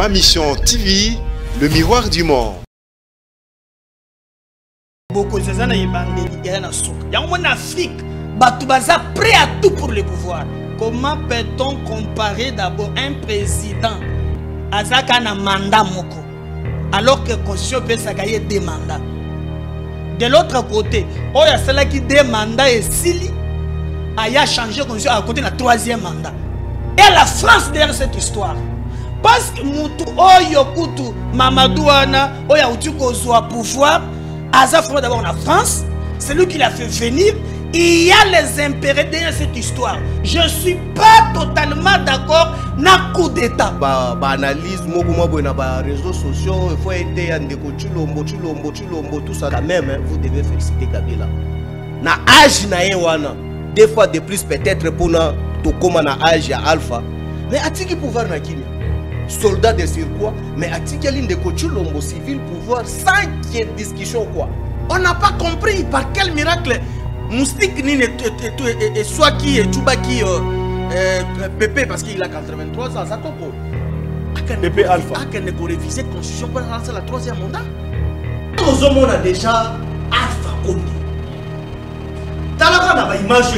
Ma Mission TV, le miroir du monde. Beaucoup de gens en Afrique, Batoubaza prêt à tout pour le pouvoir. Comment peut-on comparer d'abord un président Azaka na mandat moko alors que la constitution peut s'agir des mandats. De l'autre côté, il y a celle qui des mandats et Sili a changé la constitution à côté de la troisième mandat. Et la France derrière cette histoire. Parce que Moutou Oyo Kutu Mamadouana Oya Utuko Zoa pouvoir, Azaf d'abord la France, c'est lui qui l'a fait venir. Il y a les impériaux derrière cette histoire. Je ne suis pas totalement d'accord na coup d'état. Analyse, réseaux sociaux, il faut aider tout ça. Quand même, vous devez féliciter Kabila. Na âge na ewana, des fois de plus peut-être pour na tokoma na âge ya alpha. Mais atiki pouvoir na kini. Soldat de surcroît, mais atiki ligne de Kochulombo civil pouvoir sans qu'il y ait discussion quoi. On n'a pas compris par quel miracle. Moustique Nine et soit qui est Tchoubaki Pépé parce qu'il a 83 ans, ça tombe. Pépé Alpha. A qu'elle ne peut réviser la constitution pour lancer la troisième mandat. Nous avons déjà Alpha Condé. Talaka n'a pas image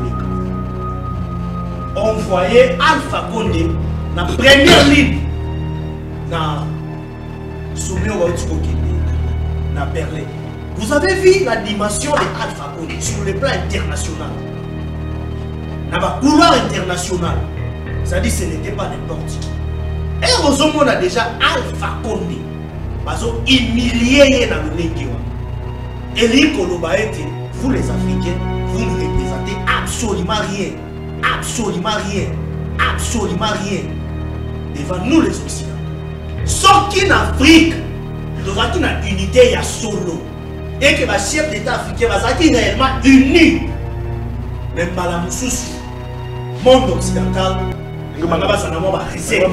on voyait Alpha Condé dans la première ligne dans sommet au dans Berlin. Vous avez vu la dimension de Alpha Condé sur le plan international. Dans le couloir international, c'est-à-dire que ce n'était pas n'importe qui. Et heureusement, on a déjà Alpha Condé. Parce qu'il humilié dans le Néguéwa. Et vous les Africains, vous ne représentez absolument rien. Absolument rien. Absolument rien. Devant nous les Occidentaux. Sauf qu'en Afrique, nous avons une unité, il y a solo. Et que le chef d'État africain va être réellement uni. Même par la moussous, monde occidental, nous avons réserve.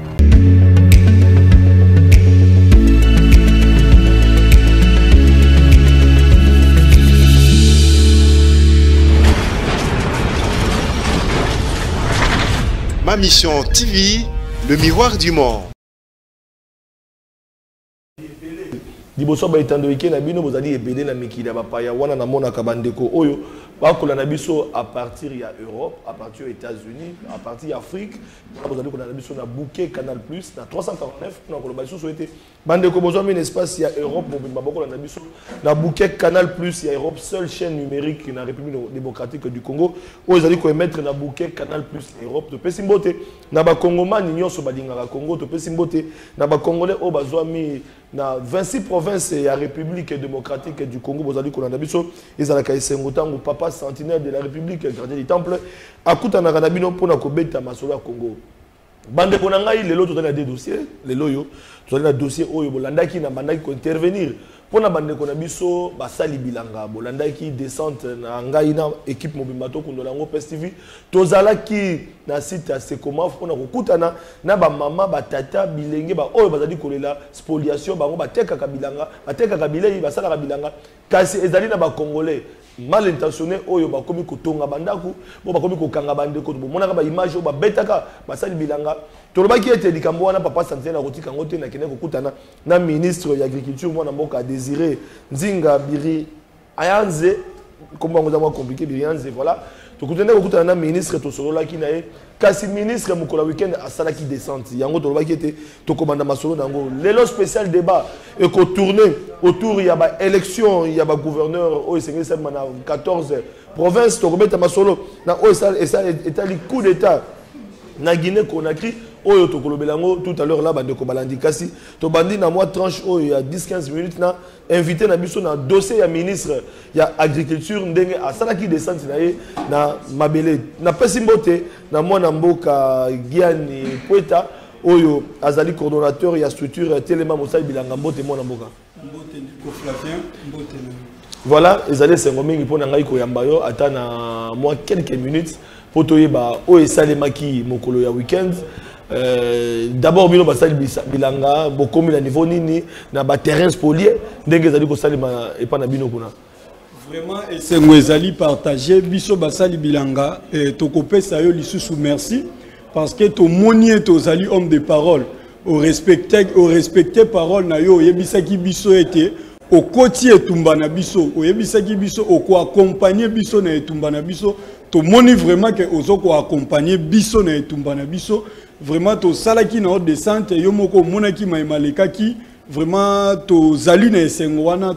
Ma Mission TV, le miroir du monde. Liboso ba itando wiki na bino bozali ebele na mikili ba paya wana na mona kabandeko oyo ba kola na biso à partir ya Europe, à partir aux États-Unis, à partir Afrique, bozali kola na biso na bouquet Canal Plus na 349 na kola ba biso souhaité bandeko bozo un espace ya Europe mobimba ba kola na biso na bouquet Canal Plus ya Europe, seule chaîne numérique na République démocratique du Congo oyo zali ko émettre na bouquet Canal Plus Europe to pesi mbote na ba Congomani nyonso balingaka Congo to pesi mbote na ba Congolais o bazwami na 26 provinces et la République démocratique du Congo, vous allez connaître biso, ils allaient caisser mutango papa centenaire de la République, gardien du temple, à Koutana Ranabino pour na kobeta masolo Congo. Bande konangai lelo to dans des dossiers, lelo yo, to dans dossier oyo bolandaki na bandaki ko intervenir. Pour na bande konabiso basali bilanga bolandaki descente na ngai na équipe mobimbato kondolango PSTV tozalaki na site Sekoma pour na kokutana na ba mama ba tata bilenge ba oyo bazali kolela spoliation bango bateka kabilanga bateka kabilei basala kabilanga kasi ezali na ba congolais mal intentionné oyo ba komi kotonga bandaku bo ba komi kokanga bandeko bo monaka ba image oyo ba betaka basali bilanga tolobaki ete likambo wana papa santé na kotika ngote na kene kokutana na ministre ya agriculture mwana mboka Désiré Nzinga Biri Ayanze comment vous avez compliqué Biri Ayanze voilà to kutana kokutana na ministre to solola ki nae kasi ministre mukola weekend asala ki descente yango tolobaki ete to komanda masolo nango lelo spécial débat et ko tourner autour ya ba élection ya ba gouverneur o esengeli sa mana 14 provinces to kometa masolo na o ça etali coup d'état na Guinée Conakry oyo to kolobelango tout à l'heure là bande ko balandi kasi to bandi na moi tranche oyo ya 10-15 minutes na invité na biso na dossier ya ministre ya agriculture ndenge asala ki descente na ye na mabele na pesimbote na mwana mboka Giani Poeta oyo azali coordonnateur ya structure Telema Mosai Bilanga mbote mwana mboka mbote ko Flavien mbote voilà ezali sengo mingi pona ngai ko yamba yo ata na moi quelques minutes pour toyeba oyo salemaki mokolo ya weekend. D'abord, bino basali bilanga bokomi na niveau nini na ba terrain spolié ndenge zali ko salima et pas na bino kuna vraiment c'est ngwezali partager biso basali bilanga et to kopesa yo lisusu merci parce que to monier to zali homme de parole au respecter parole na yo yebisaki biso ete au côté etumba na biso o yebisaki biso o ko accompagner biso na etumba na biso to moni vraiment que ozo ko accompagner biso na etumba na biso vraiment to salaki na haute descente yo moko monaki maimalekaki vraiment to zali na esengwana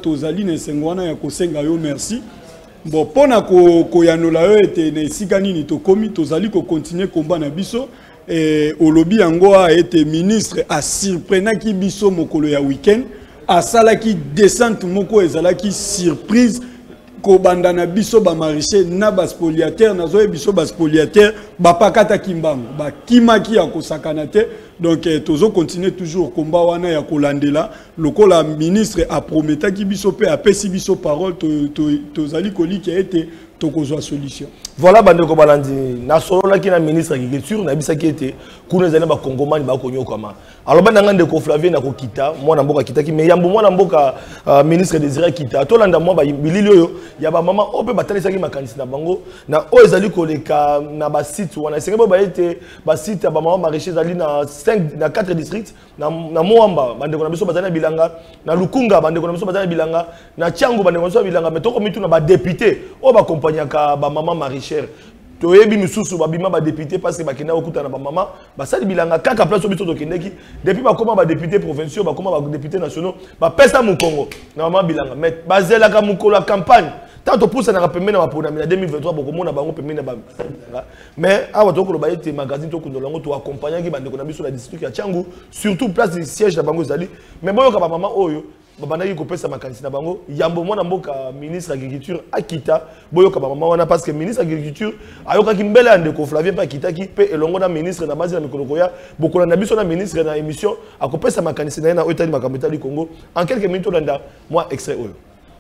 ya kosenga yo merci bon pona ko yanola yo ete na esika nini to komi to zali ko continuer combat na biso et olobi yango a été ministre a surprenaki biso mokolo ya week-end a salaki descente moko ezalaki surprise ko bandana biso ba marché na ba spoliataire na zo biso ba spoliataire ba pakata kimbango ba kimaki ya kosakana te donc tozo continuer toujours combat wana ya kolandela lokola ministre a prometaki biso pe a pesi biso parole to zali koliki ete to kozwa solution. Voilà bandeko balandi na solo la ki na ministre agriculture na bisaki ete kuna zali ba kongomani ba konyo kama alors bandanga ndeko Flavien na ko kita mwana mboka kitaki me yambo mwana mboka ministre Désiré kita to landa mwa ba bilili oyo ya ba mama ope batalisaki makanisi na bango na o ezali koleka na ba site wana sengebo ba ete ba site ba mama maraîcher zali na 5 na 4 districts na Moamba bandeko na biso bazana bilanga na Lukunga bandeko na biso bazana bilanga na Tchango bandeko na biso bilanga metoko mitu na ba député o ba accompagnaka ba mama maraîcher toyebi misusu babima ba député parce que bakenda okuta na ba mama basali bilanga kaka place obiso to kendeki depuis bakoma ba député provinciaux bakoma ba député nationaux ba pesa mu Congo na mama bilanga mais bazela ka mukolo campagne tanto poussa na pembe na bapona na 2023 bokomona bango pembe na ba mais awa to ko ba ete magazine to kundola ngo to accompagner ki bandeko na biso na district ya Tchangu surtout place du siège na bango zali mais boyo ka ba mama oyo babandaki kopesa makanisi na bango yambo mwana mboka ministre agriculture akita boyoka ba mama wana parce que ministre agriculture ayoka ki mbele ande ko Flavien pa kitaki pe elongo na ministre na base na mikoloko ya bokola na biso na ministre na émission akopesa makanisi na na otali makambo du Congo en quelques minutes landa moi extrait oyo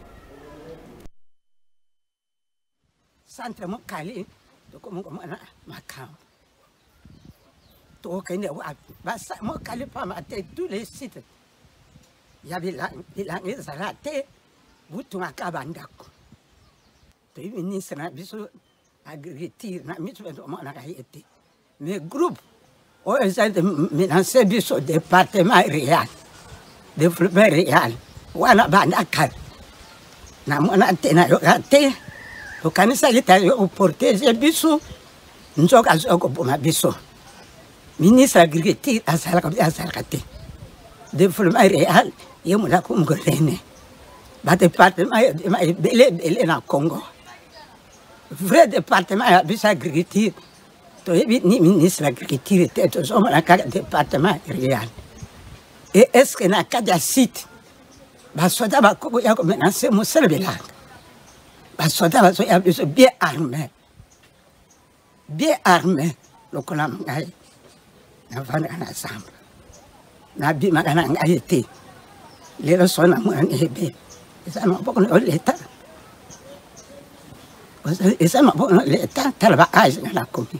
centre mokali to ko mo na makam to kende wa basa mokali pa ma tous les sites. Il y avait la raté, vous t'en acabandako. Le ministre n'a pas agriculture, n'a pas été. Mais groupe, on a menacé le département réel, développement réel. On a bandakal. Na mona tena raté. Le canisa est au protéger biso. Nous avons pour ma biso. Ministre agriculture a salakaté. Développement réel. Il y a comme gouvernement. Le département est belé dans le Congo. Le vrai département est l'agriculture. Ni ministre de l'agriculture, le département réel. Et est-ce qu'il y a un site? Les soldats ont menacé mon seul village. Les soldats sont bien armés. Bien armés. Le Colamangay. Nous avons ensemble. Nous avons été. Les leçons à moi, ça m'a pas connu l'État. Ça m'a pas connu l'État, tel âge dans la commune.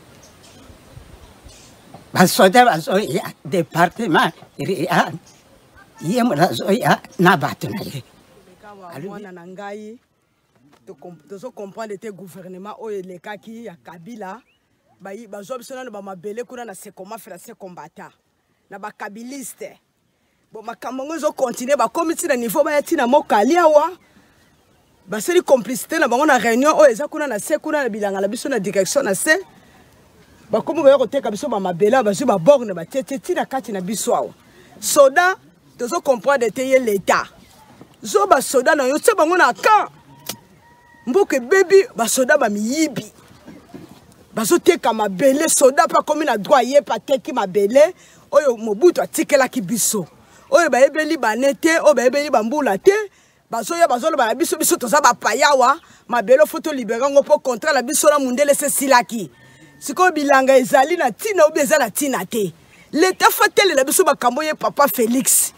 Parce que il y a un département, il y a un bâtiment. Moi, je comprends que le gouvernement, les cas qui a Kabila, ils ont comment faire ces combattants. Ils sont kabilistes. Bon, ma camongo continue, ba comité na niveau ba yatina mokali awa. Ba seri complicité na bango na réunion o eza kuna na se kuna na bilanga la biso na direction na se. Ba komo ba koteka biso ba mabela ba zo ba borne ba tete na kati na biso awa. Soda tozo comprendre te ye l'état. Zo ba soda na yo se bango na ka. Mboke baby ba soda ba miyibi. Ba zo teka mabele soda pa komi na droit ye pa teki mabele oyo Mobutu atikela ki biso. Oye ba ebeli banete o ba ebeli bambula te bazoya bazolo ba biso biso toza ba payawa mabelo photo libérer ngo po contrat la biso la mundele se silaki siko bilanga ezali na tina obi ezala tina te l'état fatele la biso ba kamboye papa Félix.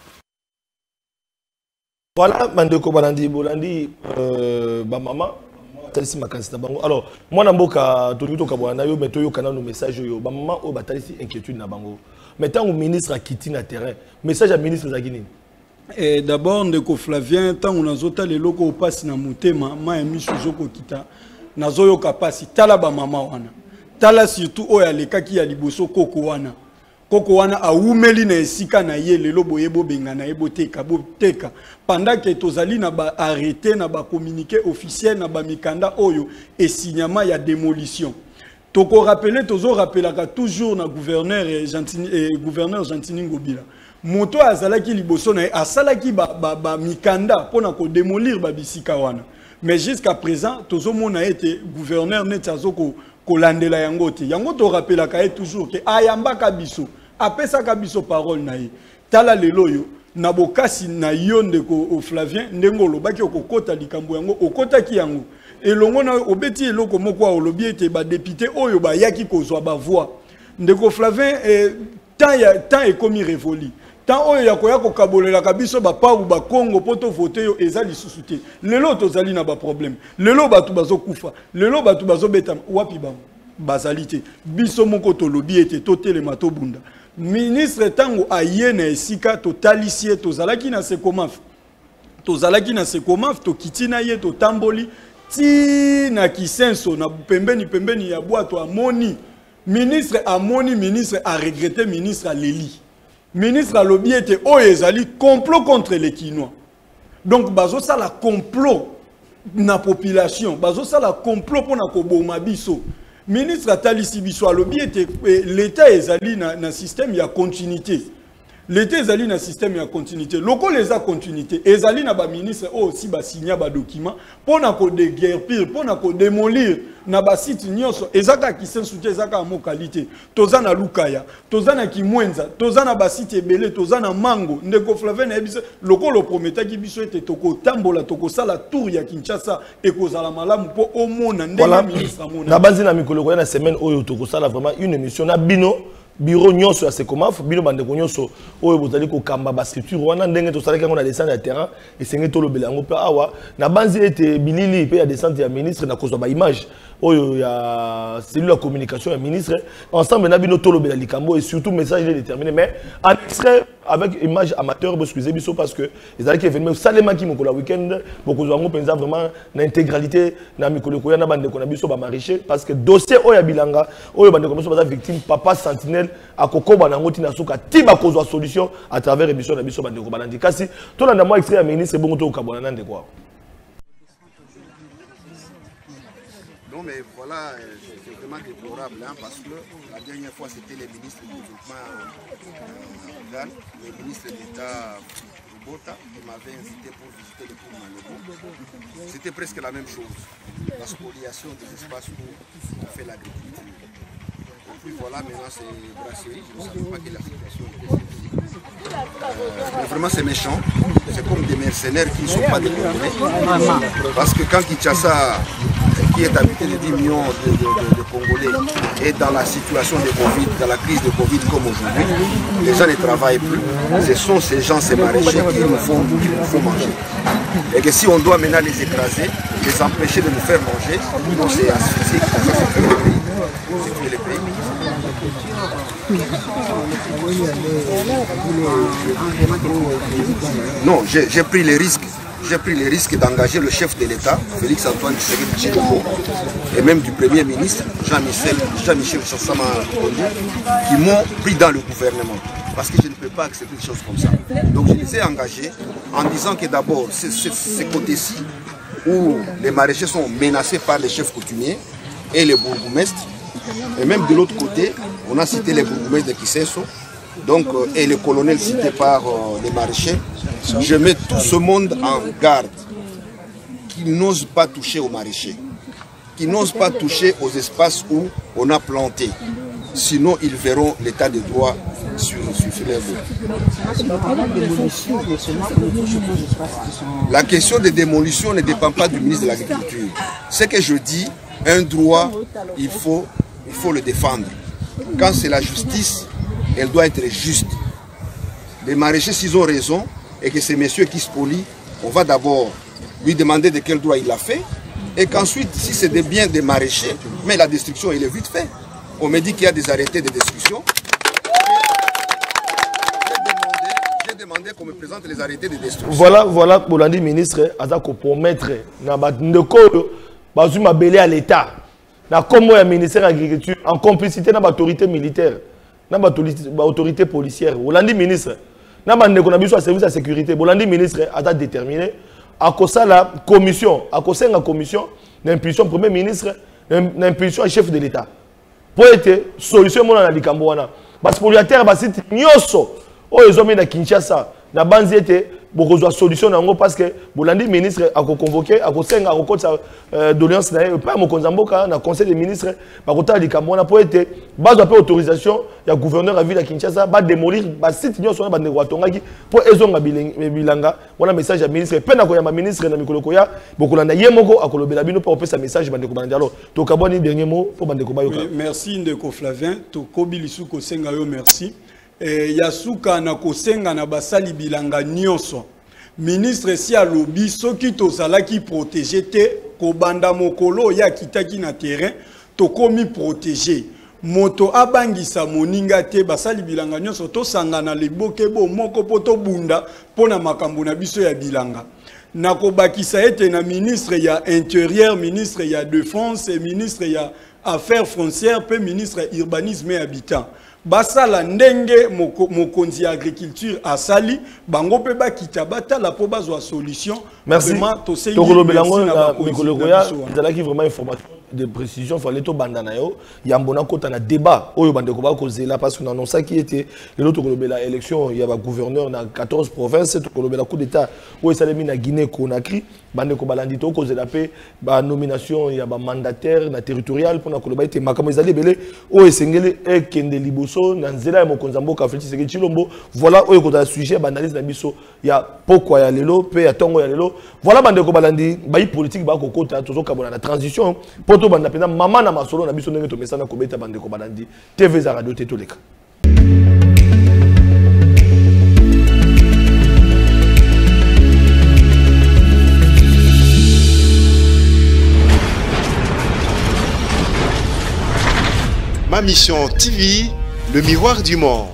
Voilà mandeko balandi bolandi ba mama talisi makanisi na bango alors mwana mboka to kabwana yo meto yo kana no message yo ba mama o batalisi inquiétude na bango. Maintenant, le ministre a quitté le terrain. Message à ministre Zagini. D'abord, Ndeko Flavien, tant on a zoté les locaux passe na mutema, ma emi suzoko kita, na zoyo kapasi, tala ba mama wana. Tala surtout oya leka ki ya liboso koko wana. koko wana aumeli na esika na ye lelo boyebo benga na yebo teka pendant que tozali na ba arrêté na ba communiqué officiel na ba mikanda oyo et signama ya démolition. Toko rappeler tozo rappelaka toujours na gouverneur Gentini Ngobila. Moto azalaki liboso na asalaki ba mikanda pona ko démolir ba bisika wana. Mais jusqu'à présent tozo mona été gouverneur netazo ko landela yango te. Yango to rappelaka toujours que ayamba kabiso apesa kabiso parole na ye. Tala lelo yo na bokasi na yonde ko au Flavien ndengolo baki okokota likambo yango okota ki yango. Elongo na obeti eloko moko olobi ete ba député oyo ba yaki kozwa ba voix ndeko Flavien tant ekomi révolu tant oyo yakoya ko kabolela kabiso ba pa ou ba Congo poto voter yo ezali susuté lelo tozali na ba problème lelo batu bazokufa lelo batu bazobeta wapi ba bazalité biso moko tolobi ete totelema to bunda ministre tango ayena esika totalisie tozalaki na sekomaf to kitina ye to tamboli ti na kisenso na pembeni ya bwato amoni ministre a regretté ministre a leli ministre a lobi ete oyo ezali complot contre les Kinois donc bazo ça la complot na population bazo ça la complot pour na koboma biso ministre a talisi biso a lobi ete l'état ezali na système ya continuité. L'été ezali na système ya continuité. Loko les a continuité. Ezali na ba ministre aussi ba signer ba document pour na ko déguerpir, pour na ko démolir na ba site nyonso. Ezaka ki sensuté ezaka mo qualité. Tozana Lukaya, tozana Kimwenza, tozana ba site ebele, tozana Mango. Ndeko Flavien na biso loko lo prometaki biso ete toko tambola toko sala tour ya Kinshasa et kozala malamu po omona ndenge ministre amona. Na base na mikolo ko na semaine oyo toko sala vraiment une émission na bino bureau nyonso ya Sekomaf bino bandeko nyonso oyo bozali ko kamba ba structure wana ndenge to salaka ngona descendre ya terrain et senge to lobela ngo pe awa na banzi ete bilili pe ya descente ya ministre na kozwa ba image oyo ya cellule de communication ya ministre ensemble na bino to lobela likambo et surtout message est déterminé mais en extrait avec image amateur excusez biso parce que les allez qui événement salema ki moko la week-end beaucoup zongo penza vraiment na intégralité na mikolo ko ya na bandeko na biso ba maraîcher parce que dossier oyo ya bilanga oyo bandeko biso ba victime papa sentinelle akokoba na ngoti na suka tiba kozwa solution à travers émission na biso bandeko balandi kasi to na moi extrait ya ministre bongo to kabona nande quoi. Non mais voilà c'est vraiment déplorable hein, parce que la dernière fois c'était les ministres du développement rural, le ministre d'État Robota qui m'avait invité pour visiter le cours Manébo. C'était presque la même chose, la spoliation des espaces où on fait l'agriculture. Et puis voilà, maintenant c'est brasserie, je ne savais pas que la situation était celle-ci. Mais vraiment c'est méchant, c'est comme des mercenaires qui ne sont pas des Congolais. Parce que quand Kinshasa, qui est habité de 10 millions de Congolais, est dans la situation de Covid, dans la crise de Covid comme aujourd'hui, les gens ne travaillent plus. Ce sont ces gens, ces maraîchers qui nous font manger. Et que si on doit maintenant les écraser, les empêcher de nous faire manger, c'est asphyxique, ça c'est tuer le pays. C'est tuer le pays. Non, j'ai pris les risques. J'ai pris le risque d'engager le chef de l'État, Félix Antoine Tshisekedi Tshilombo, et même du Premier ministre, Jean-Michel Sassama Pondu, qui m'ont pris dans le gouvernement. Parce que je ne peux pas accepter des choses comme ça. Donc je les ai engagés en disant que d'abord, c'est ces côtés-ci où les maraîchers sont menacés par les chefs coutumiers et les bourgmestres. Et même de l'autre côté, on a cité les bourgmestres de Kisesso, donc, et le colonel cité par les maraîchers. Je mets tout ce monde en garde, qu'ils n'osent pas toucher aux maraîchers, qu'ils n'osent pas toucher aux espaces où on a planté. Sinon, ils verront l'état de droit sur les routes. La question des démolitions ne dépend pas du ministre de l'Agriculture. Ce que je dis, un droit, il faut le défendre. Quand c'est la justice, elle doit être juste. Les maraîchers, s'ils ont raison, et que ces messieurs qui spolient, on va d'abord lui demander de quel droit il l'a fait, et qu'ensuite, si c'est des biens des maraîchers, mais la destruction, il est vite fait. On me dit qu'il y a des arrêtés de destruction. J'ai demandé qu'on me présente les arrêtés de destruction. Voilà, pour l'année ministre, Azako promettre, à l'État, comme ministère de l'Agriculture, en complicité avec l'autorité militaire. na ba autorité policière Bolandi ministre na ba ndeko na biso service de sécurité Bolandi ministre a déterminé à cause la commission à cause la commission d'impulsion premier ministre d'impulsion chef de l'État pour être solution mon na likambo wana parce que pour terre ba site nyoso o ezomi na Kinshasa na banzi était beaucoup de solutions parce que Bolandi ministre a convoqué a conseil a doléance na pas mon konzamboka na conseil des ministres ba kota likambo na pour être base de autorisation ya gouverneur à ville à Kinshasa ba démolir ba site nyoso ba ndeko atongaki pour ezonga bilanga wana message ya ministre pe na ko ya ministre na mikolo koya bokolanda yemoko akolobela bino pour passer message ba ndeko banandi alors to kaboni dernier mot pour ba ndeko bayoka merci ndeko Flavien to kobilisu ko senga yo merci. Yasuka na kosenga na basali bilanga nyonso ministre si alobi soki tozalaki protéger te ko banda mokolo ya kitaki na terrain to komi protéger moto abangisa moninga te basali bilanga nyonso to sangana liboke bo moko poto bunda pona makambo na biso ya bilanga na ko bakisa ete na ministre ya intérieur ministre ya défense et ministre ya affaires foncières pe ministre urbanisme et habitat basala ndenge mokonzi agriculture asali bango pe bakita batala po bazwa solution. Merci tokolobelango na mikolo koya ezalaki vraiment information de précision fallait to bandana yo yambona kota na débat oyo bandeko ba kozela parce que on annonça qui était le tokolobela élection il y a ba gouverneur na 14 provinces tokolobela coup d'état oyo salemi na Guinée Conakry bandeko balandi to kozela pe ba nomination il y a ba mandataire na territorial pour na koloba ete makamo ezali belé oyo sengeli ekende liboso na nzela ya mokonzamboka Félix Tshisekedi Tshilombo voilà oyo kota sujet banalise na biso ya pokwa ya lelo pe ya tongo ya lelo voilà bandeko balandi ba politique ba kokota tozo kabona na transition poto banda pena mama na masolo na biso ndenge to mesana ko beta bandeko balandi TV za radio tetoleka. Ma mission TV, le miroir du monde.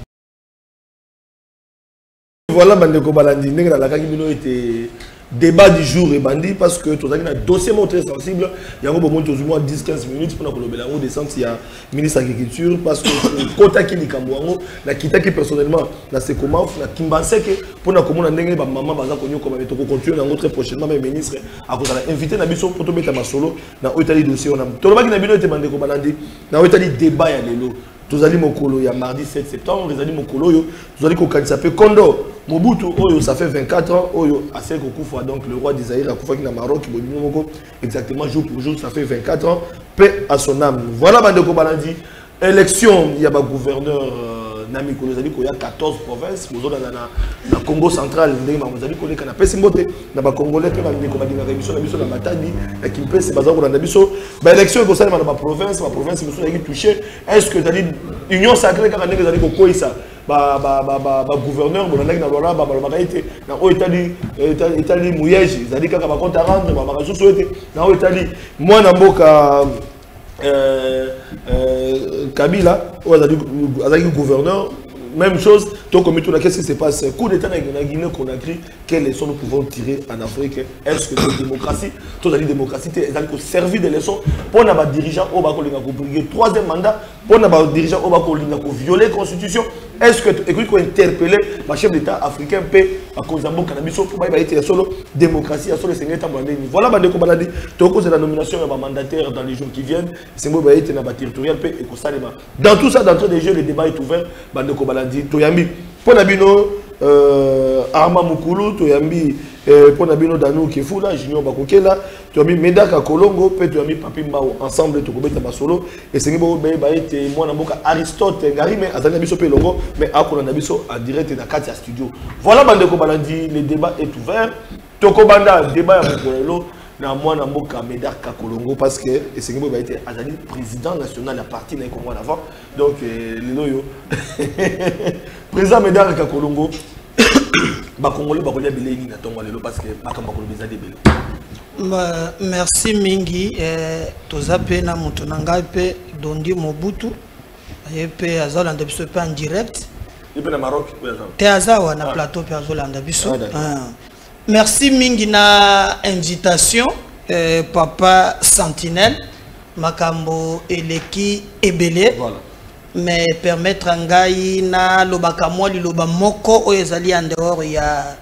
Voilà bandeko balandi ndenge na lakaki bino était débat du jour et bandit parce que tout un dossier très sensible il y a un moment de 10-15 minutes pour nous descendre il y a ministre de l'agriculture parce que kota qui nikamwango na kitaki personnellement na c'est comment na kimbanse que pour na komona ndenge ba maman baza konyo comme to continuer na très prochainement même ministre à cause la invité na biso pour to mettre ma solo na otali dossier on a to ba ki na bino te bandeko balandi na otali débat ya lelo tous allez mokolo il y a mardi 7 septembre les allez mokolo yo tous allez ko kanisa pe kondo Mobutu Oyo, ça fait 24 ans, Oyo, à Seko Koufa, donc le roi d'Isaïe, à Koufa qui est au Maroc, exactement jour pour jour, ça fait 24 ans, paix à son âme. Voilà, Bandeko Balandi, élection, il y a un gouverneur, Nami Kolozali, il y a 14 provinces, dans le Congo central, il y a un Pessimbote, dans le Congolais, il y a une révision, il y a une Matadi, il y a une Pesse, il y a une élection, il y a une province, il y a touché. Est-ce que l'Union sacrée, quand il y a une ça gouverneur bolanda na lola ba balobaka ete na o etali muyeji zali kaka ba compte à rendre ba makazusu ete na o etali mwana mboka Kabila o azali gouverneur même chose donc comme tout là qu'est-ce qui se passe coup d'état na Guinée Conakry quelles leçons nous pouvons tirer en Afrique est-ce que la démocratie toute la démocratie est servir des leçons pour na ba dirigeant au ba ko linga ko briguer troisième mandat pour na ba dirigeant au ba ko linga ko violer constitution. Est-ce que tu peux interpeller le chef d'État africain à cause d'un bon cannabis pour être solo démocratie, solo Sénégal. Voilà, Bandeko Baladi, tu as la nomination d'un mandataire dans les jours qui viennent. C'est moi qui est dans le territorial et dans tout ça, dans tous les jeux, le débat est ouvert. Bandeko Baladi, tu as mis pour Nabino Arma Mukulu, tu as mis pour Nabino Danou Kefula, Junior Bakokela, tu as mis Medaka Kolongo, puis tu as mis Papi Mbao ensemble, tu as mis Tabasolo, et c'est moi qui est Aristote Ngari, mais Azana Biso Pelongo, mais Akona Nabiso a direct dans Katia Studio. Voilà, Bandeko Balandi, le débat est ouvert. Toko Banda, débat avec Kololo, na mwana mboka Medaka Kolongo, parce que c'est moi qui est Azali président national à partir d'un Congo avant. Donc, le loyo. Président Medaka Kolongo. Merci mingi tozape na mutu nanga pe Dondi Mobutu pe azolanda biso pe en direct pe na Maroc te azawa na plateau pe azolanda biso. Merci mingi na invitation papa Sentinelle makambo eleki ebele mais permettre à ngai na lobaka moi liloba moko o ezali en dehors ya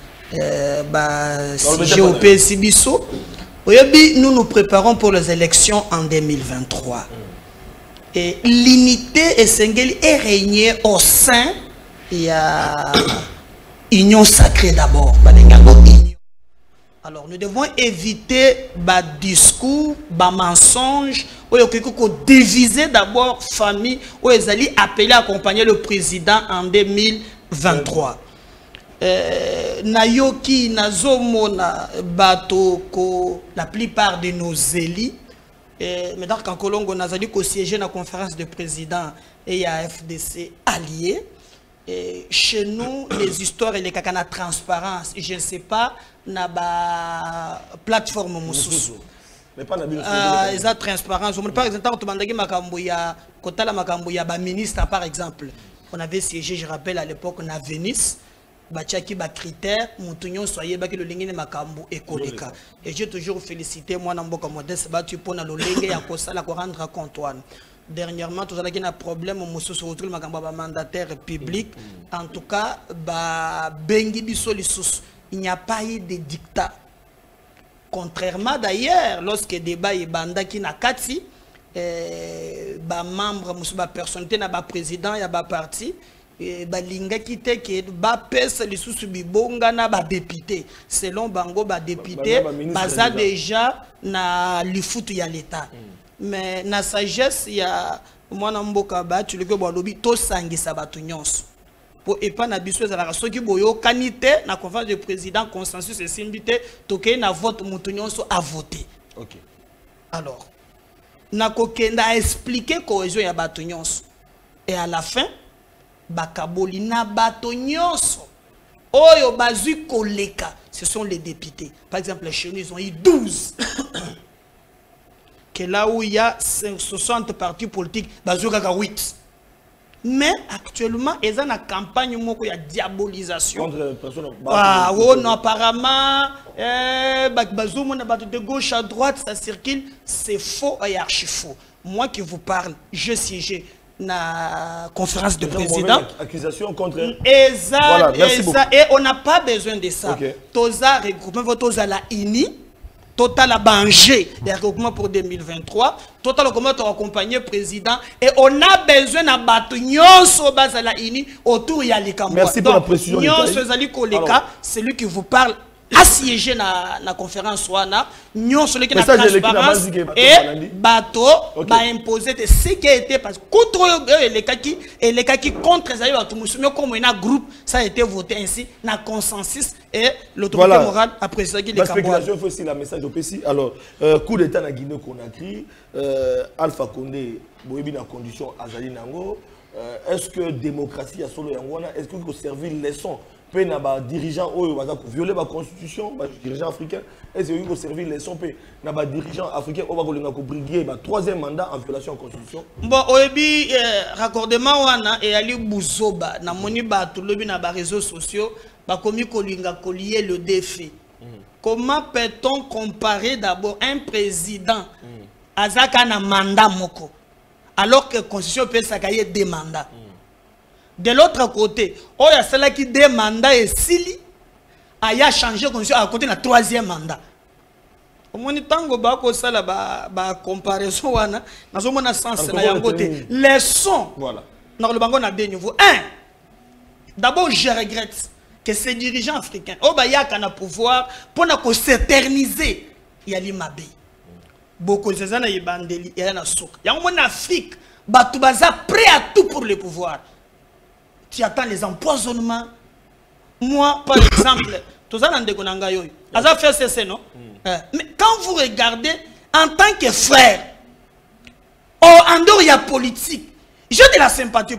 GOP Sibiso. Nous nous préparons pour les élections en 2023. Et l'unité est régnée au sein de l'union sacrée d'abord. Alors nous devons éviter les discours, les mensonges, diviser d'abord famille, où ils allaient appeler à accompagner le président en 2023. Nayoki, Nazomona, Batoko, la plupart de nos élus, mais dans le Colombo, nous avons siégé dans la conférence de président et à FDC alliés. Chez nous, les histoires et les cacana transparence, je ne sais pas, na ba plateforme Moussousou. Mais pas la ils ont transparence. Par exemple, quand on a ministre, par exemple, on avait siégé, je rappelle à l'époque, on a Venise. Bachaki ba critère mutunyo soyez ba que le lingine makambu ekoleka et j'ai toujours félicité moi na mboka modeste ba tu pona lo lenge ya kosala ko rendre compte wana. Dernièrement tout ça qui a problème mususu autour makambu ba mandataire public en tout cas ba bengi biso lisusu il n'y a pas eu de dictat contrairement d'ailleurs lorsque débat est banda qui na kati ba membre musu ba personnalité na ba président ya ba parti balinga kite ke ba pesa lisusu bibonga na ba député selon bango ba député baza déjà na lifutu ya l'état mais na sagesse ya mwana mboka ba tu le ke bolobi to sangisa batu nyonso po epa na biso ezala soki boyo kanite na conférence de président consensus et simbité toke na vote mutu nyonso a voter. OK. Alors na kokenda expliquer cohésion ya batu nyonso et à la fin bakaboli na bato nyonso oyo bazui koleka ce sont les députés. Par exemple les chez nous ils ont eu 12 que là où il y a 60 partis politiques bazui kaka 8 mais actuellement ils ont une campagne moko ya diabolisation contre personne non apparemment bazou mona bato de gauche à droite ça circule, c'est faux et archi faux. Moi qui vous parle je siégeais na conférence de président. Accusation contre. Voilà, et on n'a pas besoin de ça. Toza regroupement, toza la INI, total a bangé des regroupements pour 2023, total a comment accompagner président et on a besoin d'un bâtonnion sur base à la INI autour y a les Camerounais. Merci pour la précision. C'est lui qui vous parle. Assiégé na conférence wana nyon sur lequel la transparence et bateau va imposer ce qui a été parce que contre les kaki contre les aïeux comme un groupe ça a été voté ainsi na consensus et l'autorité morale a précisé les spéculation faut aussi la message au PC. Alors coup d'état na Guinée Conakry Alpha Condé boyebi na condition azali nango est-ce que démocratie a solo yango est-ce que vous servir leçon pe na ba dirigeant oyo baza ko violer ba constitution ba dirigeant africain et c'est eux qui servir les son pe na ba dirigeant africain o ba ko lenga ko briguer ba troisième mandat en violation de la constitution. Bon oyebi raccordement wana et ali buzoba na moni ba to lobi na ba réseaux sociaux ba komi ko linga ko lier le défi. Comment peut-on comparer d'abord un président azaka na mandat moko alors que la constitution peut s'accueillir des mandats. De l'autre côté, il y a celle qui des mandats et Sili a changé la constitution à côté de la troisième mandat. Au moins, tango bako sala ba comparaison wana na zo mona sens na yango te. Leçon. Voilà. Dans le bango na deux niveaux. Un. D'abord, je regrette que ces dirigeants africains au bayaka na pouvoir pour na ko s'éterniser yali mabe. Beaucoup de gens y bandeli et na souk. Yango en Afrique, batu baza prêt à tout pour le pouvoir. Tu attends les empoisonnements. Moi, par exemple, tout ça, ça fait cesser, non? Mais quand vous regardez, en tant que frère, en dehors, il y a politique. J'ai de la sympathie.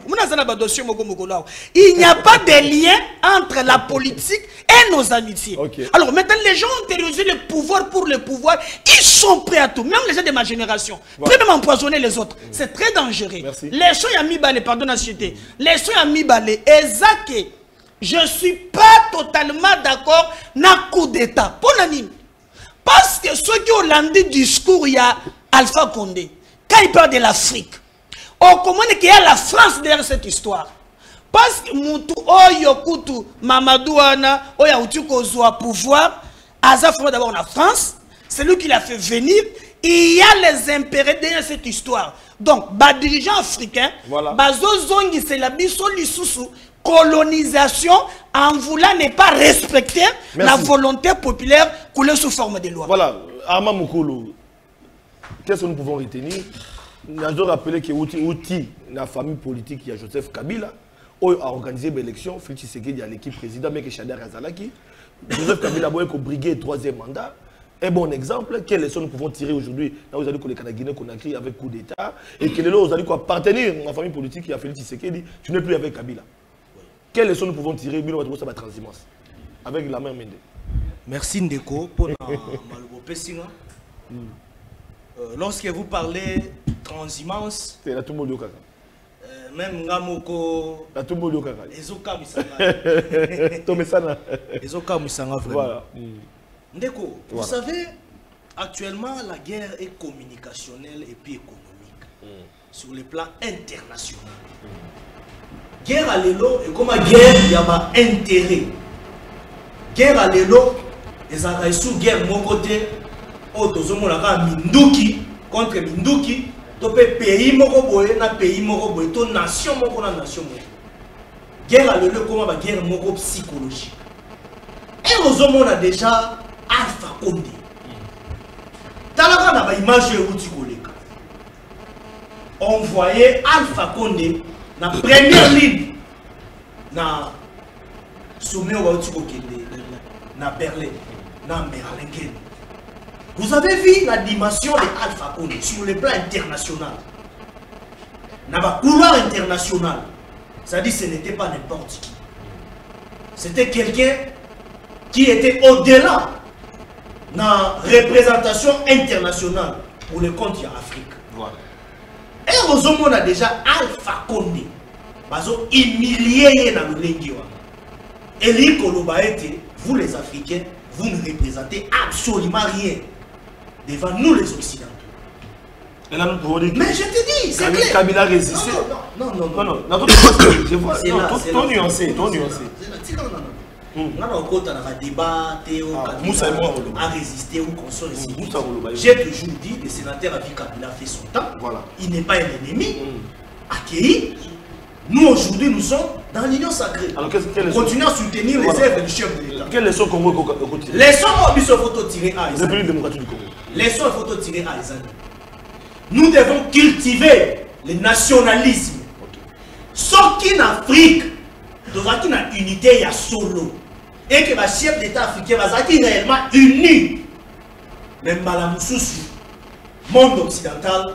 Il n'y a pas de lien entre la politique et nos amitiés. Alors maintenant, les gens ont terrorisé le pouvoir pour le pouvoir. Ils sont prêts à tout. Même les gens de ma génération. Prêts même à empoisonner les autres. C'est très dangereux. Les gens ont mis balé, pardon, la société. Les gens ont mis balé. Exact. Je ne suis pas totalement d'accord dans le coup d'État. Pour l'anime. Parce que ceux qui ont lancé le discours, il y a Alpha Condé. Quand il parle de l'Afrique, on comprend qu'il y a la France derrière cette histoire. Parce que Moutou, Oyo Koutou, Mamadou Ana, Oya Outuko Zoa pouvoir, Azaf d'abord en France, c'est lui qui l'a fait venir. Il y a les impériaux derrière cette histoire. Donc, les dirigeants africains, c'est la colonisation en voulant ne pas respecter la volonté populaire coulée sous forme de loi. Voilà, Armand Moukolo, qu'est-ce que nous pouvons retenir? Nous avons rappelé que la famille politique, il y a Joseph Kabila, a organisé l'élection, Félix Tshisekedi a l'équipe président, mais que Chader Azalaki. Joseph Kabila a brigué le 3e mandat. Un bon exemple, quelles leçons nous pouvons tirer aujourd'hui? Là, vous allez que les Canadiens qu'on a créé avec coup d'État, et que là, vous allez appartenir à la famille politique qui a Félix Tshisekedi, tu n'es plus avec Kabila. Quelles leçons nous pouvons tirer de la transhumance avec la main Mende? Merci Ndeko pour Malubo Pessinga. Lorsque vous parlez transhumance, c'est la Tumbo Kaka. Même Ngamoko, la Tumbo Kaka. Ezoka Misanga. Tomesana. Ezoka Misanga vraiment. Voilà. Ndeko, vous Voilà. savez, actuellement la guerre est communicationnelle et puis économique sur le plan international. Guerre à l'élo et comme guerre, il y a un intérêt. Guerre à l'élo, les arrêts sous guerre mon côté, Minduki contre Minduki, tu peux pays moko boye na pays moko boye, to nation moko na nation moko. Guerre à l'élo comme la guerre moko psychologique. Et aux hommes on a déjà Alpha Condé. Talaka na ba image uti koleka. On voyait Alpha Condé na première ligne na sommet au uti kokende na Berlin na Merlingen. Vous avez vu la dimension de Alpha Condé sur le plan international. Dans le couloir international, c'est-à-dire que ce n'était pas n'importe qui. C'était quelqu'un qui était au-delà de la représentation internationale pour le compte de l'Afrique. Voilà. Et heureusement, on a déjà Alpha Condé. Parce qu'il humilié dans le Lengiwa. Et vous les Africains, vous ne représentez absolument rien devant nous les Occidentaux. Et là, nous pouvons dire mais je te dis, c'est clair. Kabila résisté. Non. Je vois. Ton nuancé. On a encore un débat, à résister ou console. J'ai toujours dit, le sénateur a vu Kabila fait son temps. Voilà. Il n'est pas un ennemi. Accueilli. Nous aujourd'hui, nous sommes dans l'union sacrée. Alors, continuons à soutenir les œuvres du chef de l'État. Quelles leçons Congo continue? Leçons au photo tiré à République démocratique du Congo. Leçons au photo tiré à Isani. Nous devons cultiver le nationalisme. Sauf qu'en Afrique, nous avons une unité, il y a solo. Et que le chef d'État africain va être réellement uni. Même Malamoussous, monde occidental,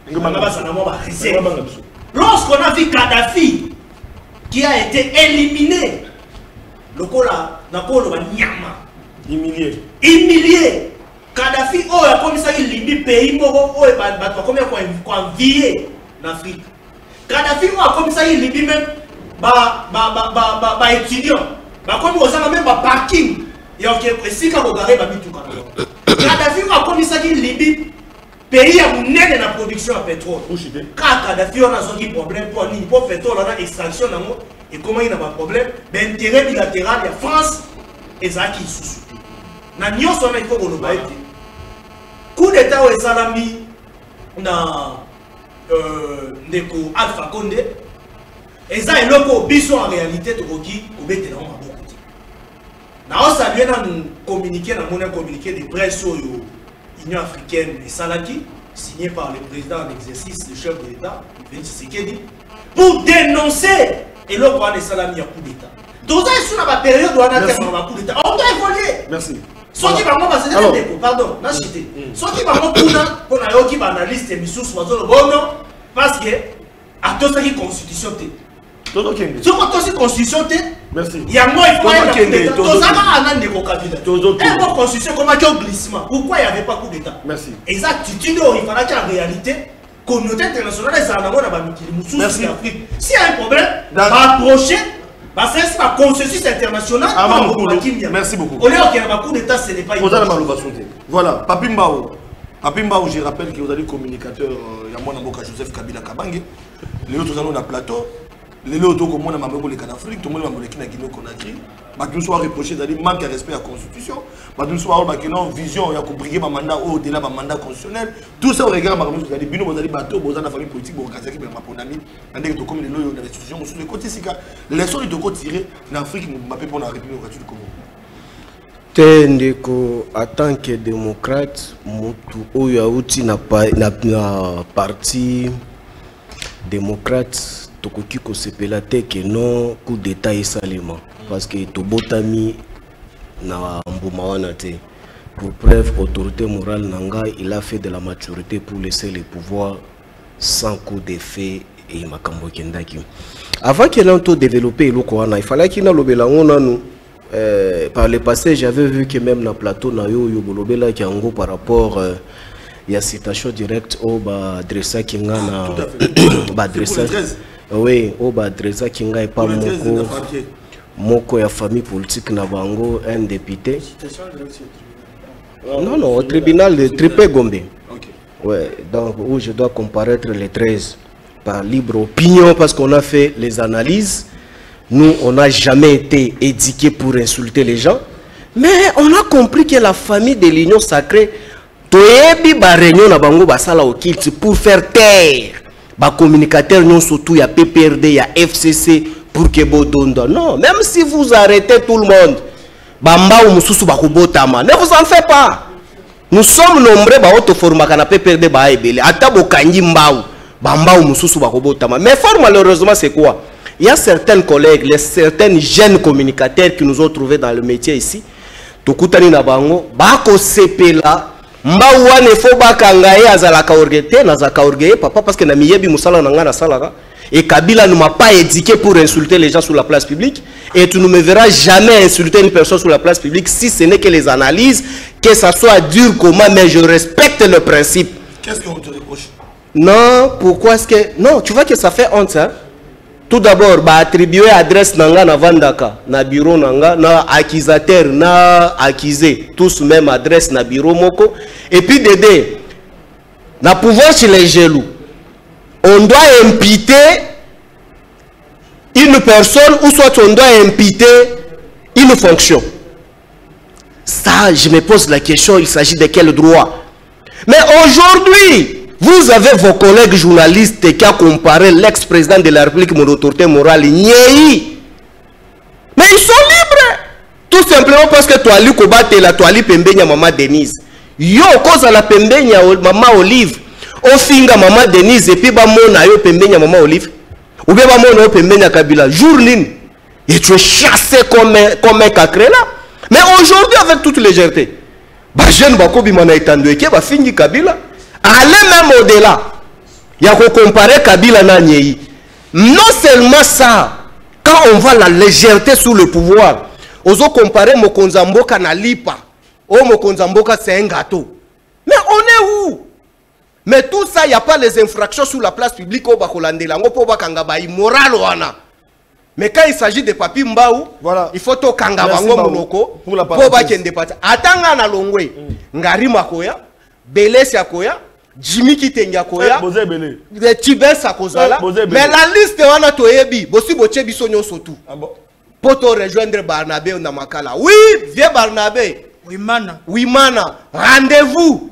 lorsqu'on a vu Kadhafi qui a été éliminé, le Kola n'a pas Nyama. Humilié. Kadhafi a comme ça il libère pays moko envié en Afrique. Kadhafi a comme ça il libère même ba étudiant. Ba comme osanga même ba parking. Et OK esika ko garer ba bitu kana. Kadhafi a comme ça il libère pays a munene na production de pétrole. Quand Kadhafi on a un problème pour ni pour pétrole on a extraction nango et comment il n'a pas problème d'intérêt bilatéral il y a France et ça qui sous. Na nyonso na il faut ko lo ba été. Coup d'état au Salami na Ndeko Alpha Condé et ça est loco biso en réalité to koki ko bete na maboko. Na o saluer na communiquer na mon communiqué de presse sur l'Union africaine et Salaki signé par le président en exercice le chef de l'État Félix Tshisekedi pour dénoncer et le roi de Salami a coup d'état. Donc ça sur la période où on a fait un coup d'état. On doit évoluer. Merci. Ceux qui vont passer pardon, n'a cité. Ceux qui vont pour la qui analyse et missus parce que à tout ça qui constitution t. Ce qui constitution t. Merci. Il y a moi il faut un tout ça va en ndeko Kabila. Et pour constitution comment qu'il y a glissement. Pourquoi il n'y avait pas coup d'état? Merci. Exactitude il fallait qu'en réalité communauté internationale ça n'a pas mikili missus en Afrique. S'il y a un problème, va approcher. Parce que c'est un consensus international. Merci beaucoup. Au lieu qu'il y ait un coup d'état, ce n'est pas une voilà, Papi Mbao, je rappelle que vous avez communicateur, il y a mon avocat Joseph Kabila Kabange. Les autres ont un plateau. Les autres ont un mambo les Afrique, tout le monde a Guinée Conakry. Nous sommes reprochés d'aller manque de respect à la Constitution. Nous sommes en vision, il y a briguer un mandat au-delà d'un mandat constitutionnel. Tout ça, on regarde, vous avez dit, vous avez bateau, vous avez la famille politique, vous avez ma ponami, vous avez comme les lois d'institution, vous avez côté Sika. Les sons de côté tirés, l'Afrique, vous m'appelez pour la République du Congo. Tendeko, en tant que démocrate, Moutou Oyauti n'a pas parti démocrate, Tokoki Kosepelate, que non, coup d'état et salement. Parce que Tobotami na Mboumawanate. Pour preuve, autorité morale Nanga, il a fait de la maturité pour laisser le pouvoir sans coup d'effet et Makambo Kendaki. Avant qu'il ait tout développé, il fallait qu'il ait nous. Par le passé, j'avais vu que même dans le plateau, par rapport à la citation directe au Badressa Kinga, oui, au Badressa Kinga et pas Moko ya famille politique na bango, un député. Non, non, au tribunal de Tripé Gombe. Ouais, donc où je dois comparaître les 13 par libre opinion parce qu'on a fait les analyses. Nous, on n'a jamais été éduqués pour insulter les gens. Mais on a compris que la famille de l'Union sacrée, Toyebi ba réunion na bango basala au kilt pour faire taire. Ba communicateur non surtout il y a PPRD, il y a FCC pour que bodondo. Non, même si vous arrêtez tout le monde, bamba ou mususu ba kubotama. Ne vous en faites pas. Nous sommes nombreux ba auto forma kana PPRD ba ebele. Ata bokangi mbao, bamba ou mususu ba kubotama. Mais fort malheureusement c'est quoi? Il y a certains collègues, certains jeunes communicateurs qui nous ont trouvés dans le métier ici. Tokutani na bango, bako sepela, mbauane fo bakangaye azalaka orgete, nazaka orgeye papa parce que na miyebi musala nanga na salaka. Et Kabila ne m'a pas éduqué pour insulter les gens sur la place publique. Et tu ne me verras jamais insulter une personne sur la place publique si ce n'est que les analyses, que ça soit dur comment, mais je respecte le principe. Qu'est-ce qu'on te reproche? Non, pourquoi est-ce que... Non, tu vois que ça fait honte, hein? Tout d'abord, bah attribuer adresse nanga na vandaka, na bureau nanga, na accusateur, na accusé, tous même adresse na bureau moko. Et puis Dédé, na pouvoir chez les jaloux, on doit imputer une personne ou soit on doit imputer une fonction. Ça, je me pose la question, il s'agit de quel droit? Mais aujourd'hui, vous avez vos collègues journalistes qui ont comparé l'ex-président de la République, mon autorité morale, Nyei. Mais ils sont libres. Tout simplement parce que toi, Lukobate, la toi, Pembenya, maman Denise. Yo, cause à la Pembenya, maman Olive. Au finga, maman Denise, et puis, bamona, yo, Pembenya, maman Olive. Ou bien, bamona, Pembenya, Kabila. Jour ligne. Et tu es chassé comme un cacré là. Mais aujourd'hui, avec toute légèreté, bah, jeune, bah, Kobi, mana, etandoueke, bah, fingi Kabila. Allez même au-delà. Il y a qu'on comparer Kabila na Nyei. Non seulement ça, quand on voit la légèreté sous le pouvoir, on va comparer Mokonzamboka na Lipa. Oh, Mokonzamboka c'est un gâteau. Mais on est où? Mais tout ça, il n'y a pas les infractions sur la place publique au Bakolande. Immoral wana. Mais quand il s'agit de Papi Mbaou, voilà. Il faut to Kangabango Monoko pour la partie. Atanga na Longwe, Ngari Makoya, Belé Siakoya, Jimmy Kitenga Koya, Tibet Sakozala, mais la liste on a toyebi, bossi boche bisonyo sotu. Pour te rejoindre Barnabé ou Namakala. Oui, viens Barnabé. Oui mana. Oui mana. Rendez-vous.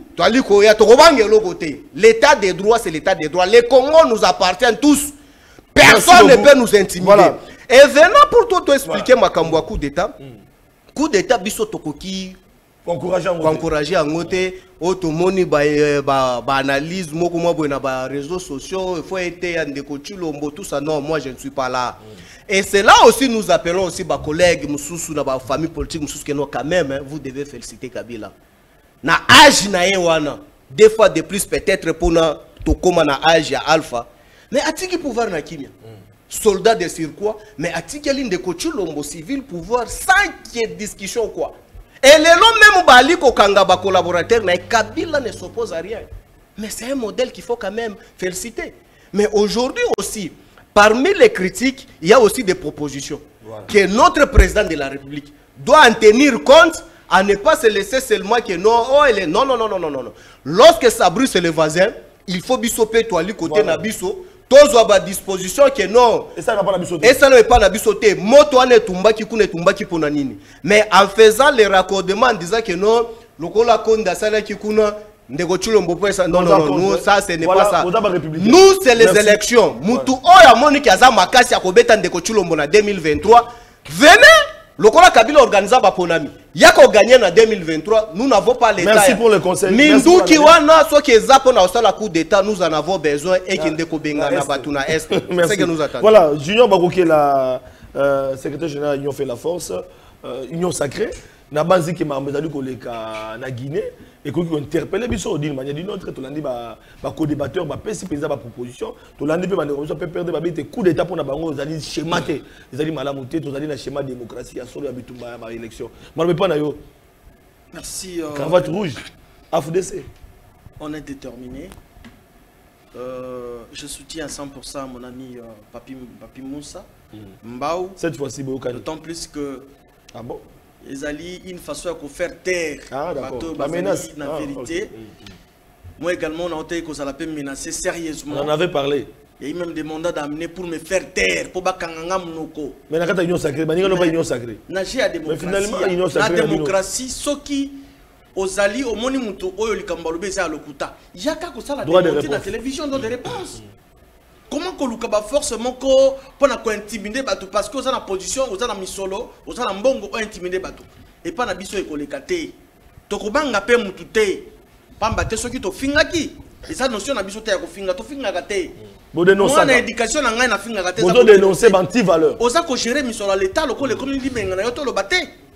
L'état des droits, c'est l'état des droits. Les Congos nous appartiennent tous. Personne ne peut nous intimider. Voilà. Et venant pour tout expliquer ma Kambwa coup d'état. Coup d'état biso tokoki. Encourager à noter, automoni ba analyse, moko na ba réseaux sociaux, il faut être en décochulo, tout ça. Non, moi je ne suis pas là. Et c'est là aussi nous appelons aussi ba collègues, mususu na ba famille politique, mususu que non quand même, vous devez féliciter Kabila. Na âge na wana, des fois de plus peut-être pour na tokoma na âge ya alpha, mais atiki pouvoir na kimia. Soldat de circuit, mais atiki ligne de cochulo civil pouvoir sans qu'il y ait discussion quoi. Et les longs même bali ko kangaba collaborateur na Kabila ne s'oppose à rien. Mais c'est un modèle qu'il faut quand même féliciter. Mais aujourd'hui aussi, parmi les critiques, il y a aussi des propositions. Voilà. Que notre président de la République doit en tenir compte, à ne pas se laisser seulement que non, oh, elle est, non. Lorsque ça brûle, c'est le voisin, il faut bisoper toi, lui côté na biso, tous à disposition que non. Et ça n'a pas la et ça n'est pas la bisoté. Moto ane tumbaki kune tumbaki pour nanini. Mais en faisant les raccordements en disant que non, le kola konda sala kikuna ndeko chulombo po ça non non ça ce n'est pas ça. Nous c'est les élections. Mutu oya moni ki aza makasi akobeta ndeko chulombo na 2023. Venez le kola Kabila organisa ba ponami. Yako gagné en 2023, nous n'avons pas l'État. Merci pour le conseil. Mindu kiwana so ki zapo na osala coup d'état, nous en avons besoin et qui ndeko benga na batuna est. C'est ce que nous attendons. Voilà, Junior Bakoké la secrétaire général Union fait la force, Union sacrée. Na banzi ki mamezali koleka na Guinée et qu'on interpelle biso d'une manière d'une autre, to landi ba co-débatteur ba pesi penza ba proposition, to landi pe ba négociation peut perdre ba bete coup d'état pour na bango zali schématé, zali malamuté, to zali na schéma démocratie ya solo ya bitumba ba élection. Malbe pas na yo. Merci. Cravate rouge, AFDC. On est déterminé. Je soutiens à 100% mon ami Papi Moussa. Mbao. Cette fois-ci, d'autant plus que. Ah bon? Ezali une façon de faire taire la menace. La vérité. Moi également, on a été menacé sérieusement. On en avait parlé. Il y a eu même des mandats d'amener pour me faire taire. Pour bakanganga mnoko. Mais dans la union sacrée, mais pas union sacrée. Nager à démocratie. Mais finalement, union sacrée. La démocratie, ceux qui aux alliés, au monimuto, au yolikambalobe, c'est à l'okuta. Il y a qu'à ça la démonter la télévision dans des réponses. Comment que l'ukaba forcément pour intimider bateau parce que vous avez la position, vous avez la misolo, vous avez la mbongo pour intimider bateau. Et pas na biso ekolekate. Tokobanga pe mutute. Pamba te soki to fingaki. Et ça notion na biso te ya ko finga to finga kate. Bo dénoncer. Moi na éducation na ngai na finga kate. Bo dénoncer banti valeur. Oza ko gérer misolo l'état loko le comme libenga na yo to lo baté.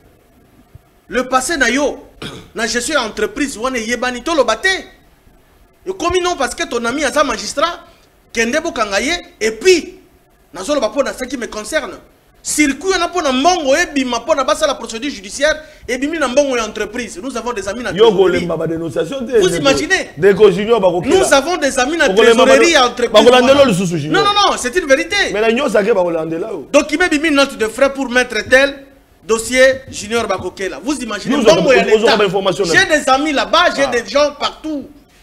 Le passé na yo na gestion d'entreprise wana yebani to lo baté. Et comme non parce que ton ami a sa magistrat Kendebo Kangaye, et puis, dans ce qui me concerne, circuit on a pour mbongo et bima pour la procédure judiciaire et bimi na mbongo entreprise. Nous avons des amis dans vous imaginez? Nous avons des amis dans la trésorerie entreprise. Non, non, non, c'est une vérité. Mais donc il met bimi note de frais pour mettre tel dossier Junior Bakokela. Vous imaginez? J'ai des amis là-bas, j'ai des gens partout.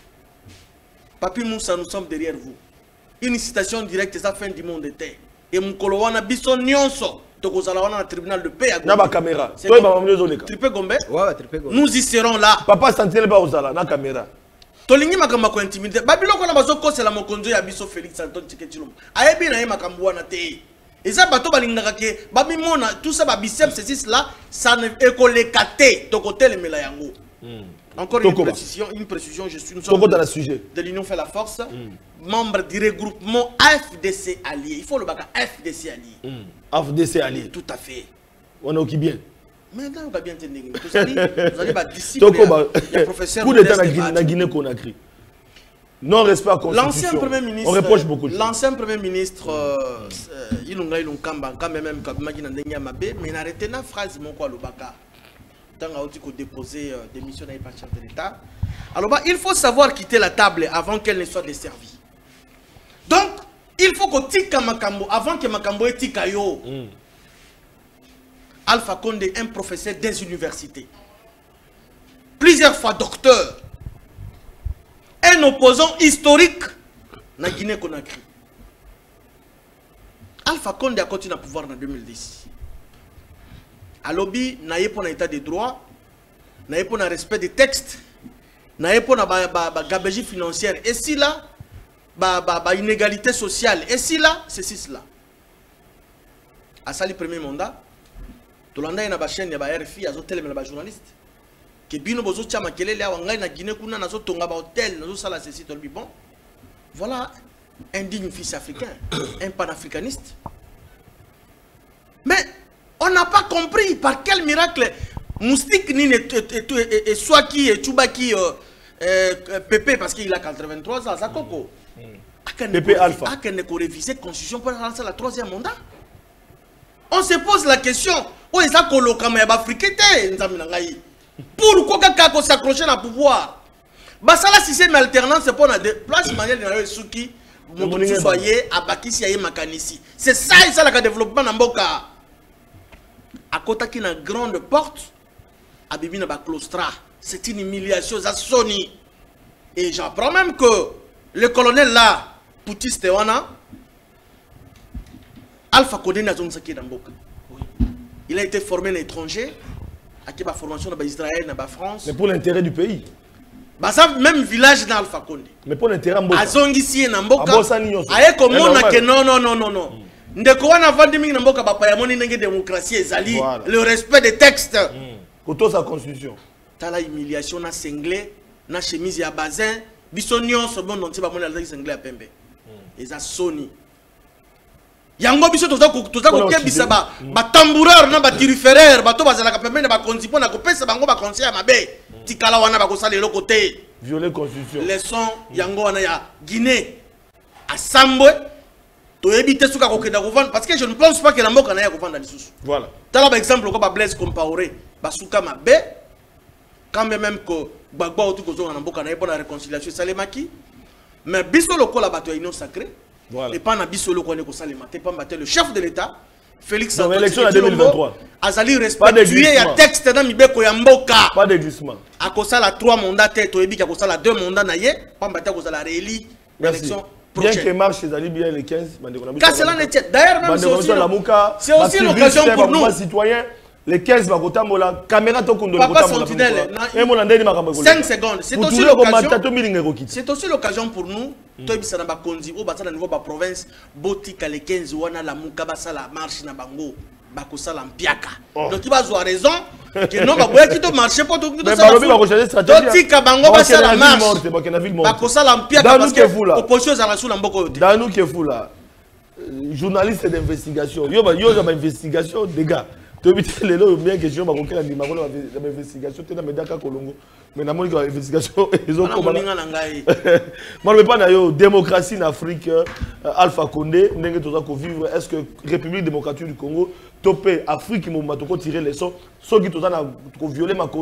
Papi Moussa, nous sommes derrière vous. Une citation directe, ça fin du monde était. Et mon colowana bison nyonso, tokozalawana na tribunal de paix à Gombe. Na caméra. Tripe Gombe. Ouais, Tripe Gombe. Nous y serons là. Papa sentinelle ba ozala na caméra. Tolingi makamba ko intimider. Babilo ko na bazoko c'est la mokonzo ya biso Félix Antoine Tshisekedi. Ayebi na ye makambo wana te. Et ça bato balingaka ke babi mona tout ça ba biceps ceci là, ça ne écolekate to côté le mela yango. Encore une précision, je suis de l'Union fait la force, membre du regroupement FDC allié. Il faut le bac FDC allié. FDC allié. Tout à fait. On est qui bien. Maintenant, on va bien tenir. Vous allez disciple. Le professeur. Coup d'état na Guinée Conakry. Non respect à la Constitution. L'ancien Premier ministre. On reproche beaucoup. L'ancien Premier ministre, Ilunga Ilunkamba, quand même, mais il a arrêté la phrase mon quoi le baka. Tant déposer des missions dans les partis de l'État. Alors il faut savoir quitter la table avant qu'elle ne soit desservie. Donc, il faut que tika makambo avant que makambo et tika yo. Alpha Condé, un professeur des universités. Plusieurs fois docteur. Un opposant historique na Guinée-Conakry. Alpha Condé a continué à pouvoir en 2010. À lobby, n'a pas état de droit, n'a pas respect des textes, n'a pas gabegie financière. Et si là, inégalité sociale. Et si là, c'est cela. À ça, le premier mandat, tout le monde a une chaîne, il y a RFI, il y a des journalistes. Que bino bozo chama kelele awa ngai na Guinée kuna nazo tonga ba hôtel nazo sala ceci tout le bon. Voilà un digne fils africain, un panafricaniste. Mais on n'a pas compris par quel miracle Moustique Nine et Swaki et Tchoubaki Pépé parce qu'il a 83 ans, ça coco. Pépé Alpha. A qu'elle ne réviser la constitution pour lancer la troisième mandat. On se pose la question, où est-ce que le Cameroun africain pourquoi quelqu'un s'accrocher à pouvoir? Basala si c'est une alternance, c'est pour la place manuelle de Souki, soyez à Bakissi et Makanisi. C'est ça et ça le développement dans Boka. À côté qui une grande porte, à Bibina Baklostra. C'est une humiliation, ça sonne. Et j'apprends même que le colonel là, Poutis Tewana, Alpha Condé n'a pas été Mboka. Il a été formé à l'étranger, à qui la formation dans Israël, dans France. Mais pour l'intérêt du pays. Bah ça même village dans Alpha Condé. Mais pour l'intérêt Mboka. Azongisi na Mboka. Aye comme on a que non. Ndeko wana vandi mingi na Mboka ba pa moni ndenge démocratie ezali, le respect des textes. Koto sa constitution. Tala humiliation na cinglé, na chemise ya bazin, biso nyonso bon nti ba moni la cinglé ya pembe. Eza soni. Yango biso toza ko kebisa ba tamboureur na ba tiriféreur bato bazala ka pembe na ba konzipo na ko pesa bango ba conseil ya mabe. Tikala wana ba ko sala le côté. Violer constitution. Leçon yango wana ya Guinée à Sambwe to éviter suka ko kenda ko vendre parce que je ne pense pas que la mboka na ya ko vendre lisusu. Voilà. Tala par exemple ko ba Blaise Compaoré ba suka mabe quand même que Gbagba otu ko zonga na mboka na ya pour la réconciliation salemaki mais biso lokola bato ya union sacrée. Voilà. Et pas na biso lokola ko salema te pas le chef de l'état Félix Antoine élection en 2023. Azali respectué ya texte na mibeko ya mboka. Pas de glissement. A kosala 3 mandats tête oyebi ka kosala 2 mandats na ye, pamba ta kosala rééli élection prochaine. Bien que marche ezali bien les 15 Car cela n'est d'ailleurs même c'est aussi l'occasion pour nous citoyens les 15 bakota mola caméra to kundo Papa Sentinelle. 5 secondes. C'est aussi l'occasion pour nous to bisa na ba konzi o batala niveau ba province botika les 15 wana la muka basala marche na bango bakosala mpiaka. Donc il va avoir raison que non ba boya ki to marcher pour to tika bango basala marche bakosala mpiaka parce que opposition za la sous la mboko yote. Dans nous qui est fou là. Journaliste d'investigation. Yo ba investigation des gars. Tu as bien question, mais l'investigation, tu as médaille Colongo. Mais la investigation, ils ont commencé. Mais pas démocratie en Afrique, Alpha Condé, vivre. Est-ce que République démocratique du Congo, topé Afrique, qui m'a tiré les sons, ceux qui ont violé ma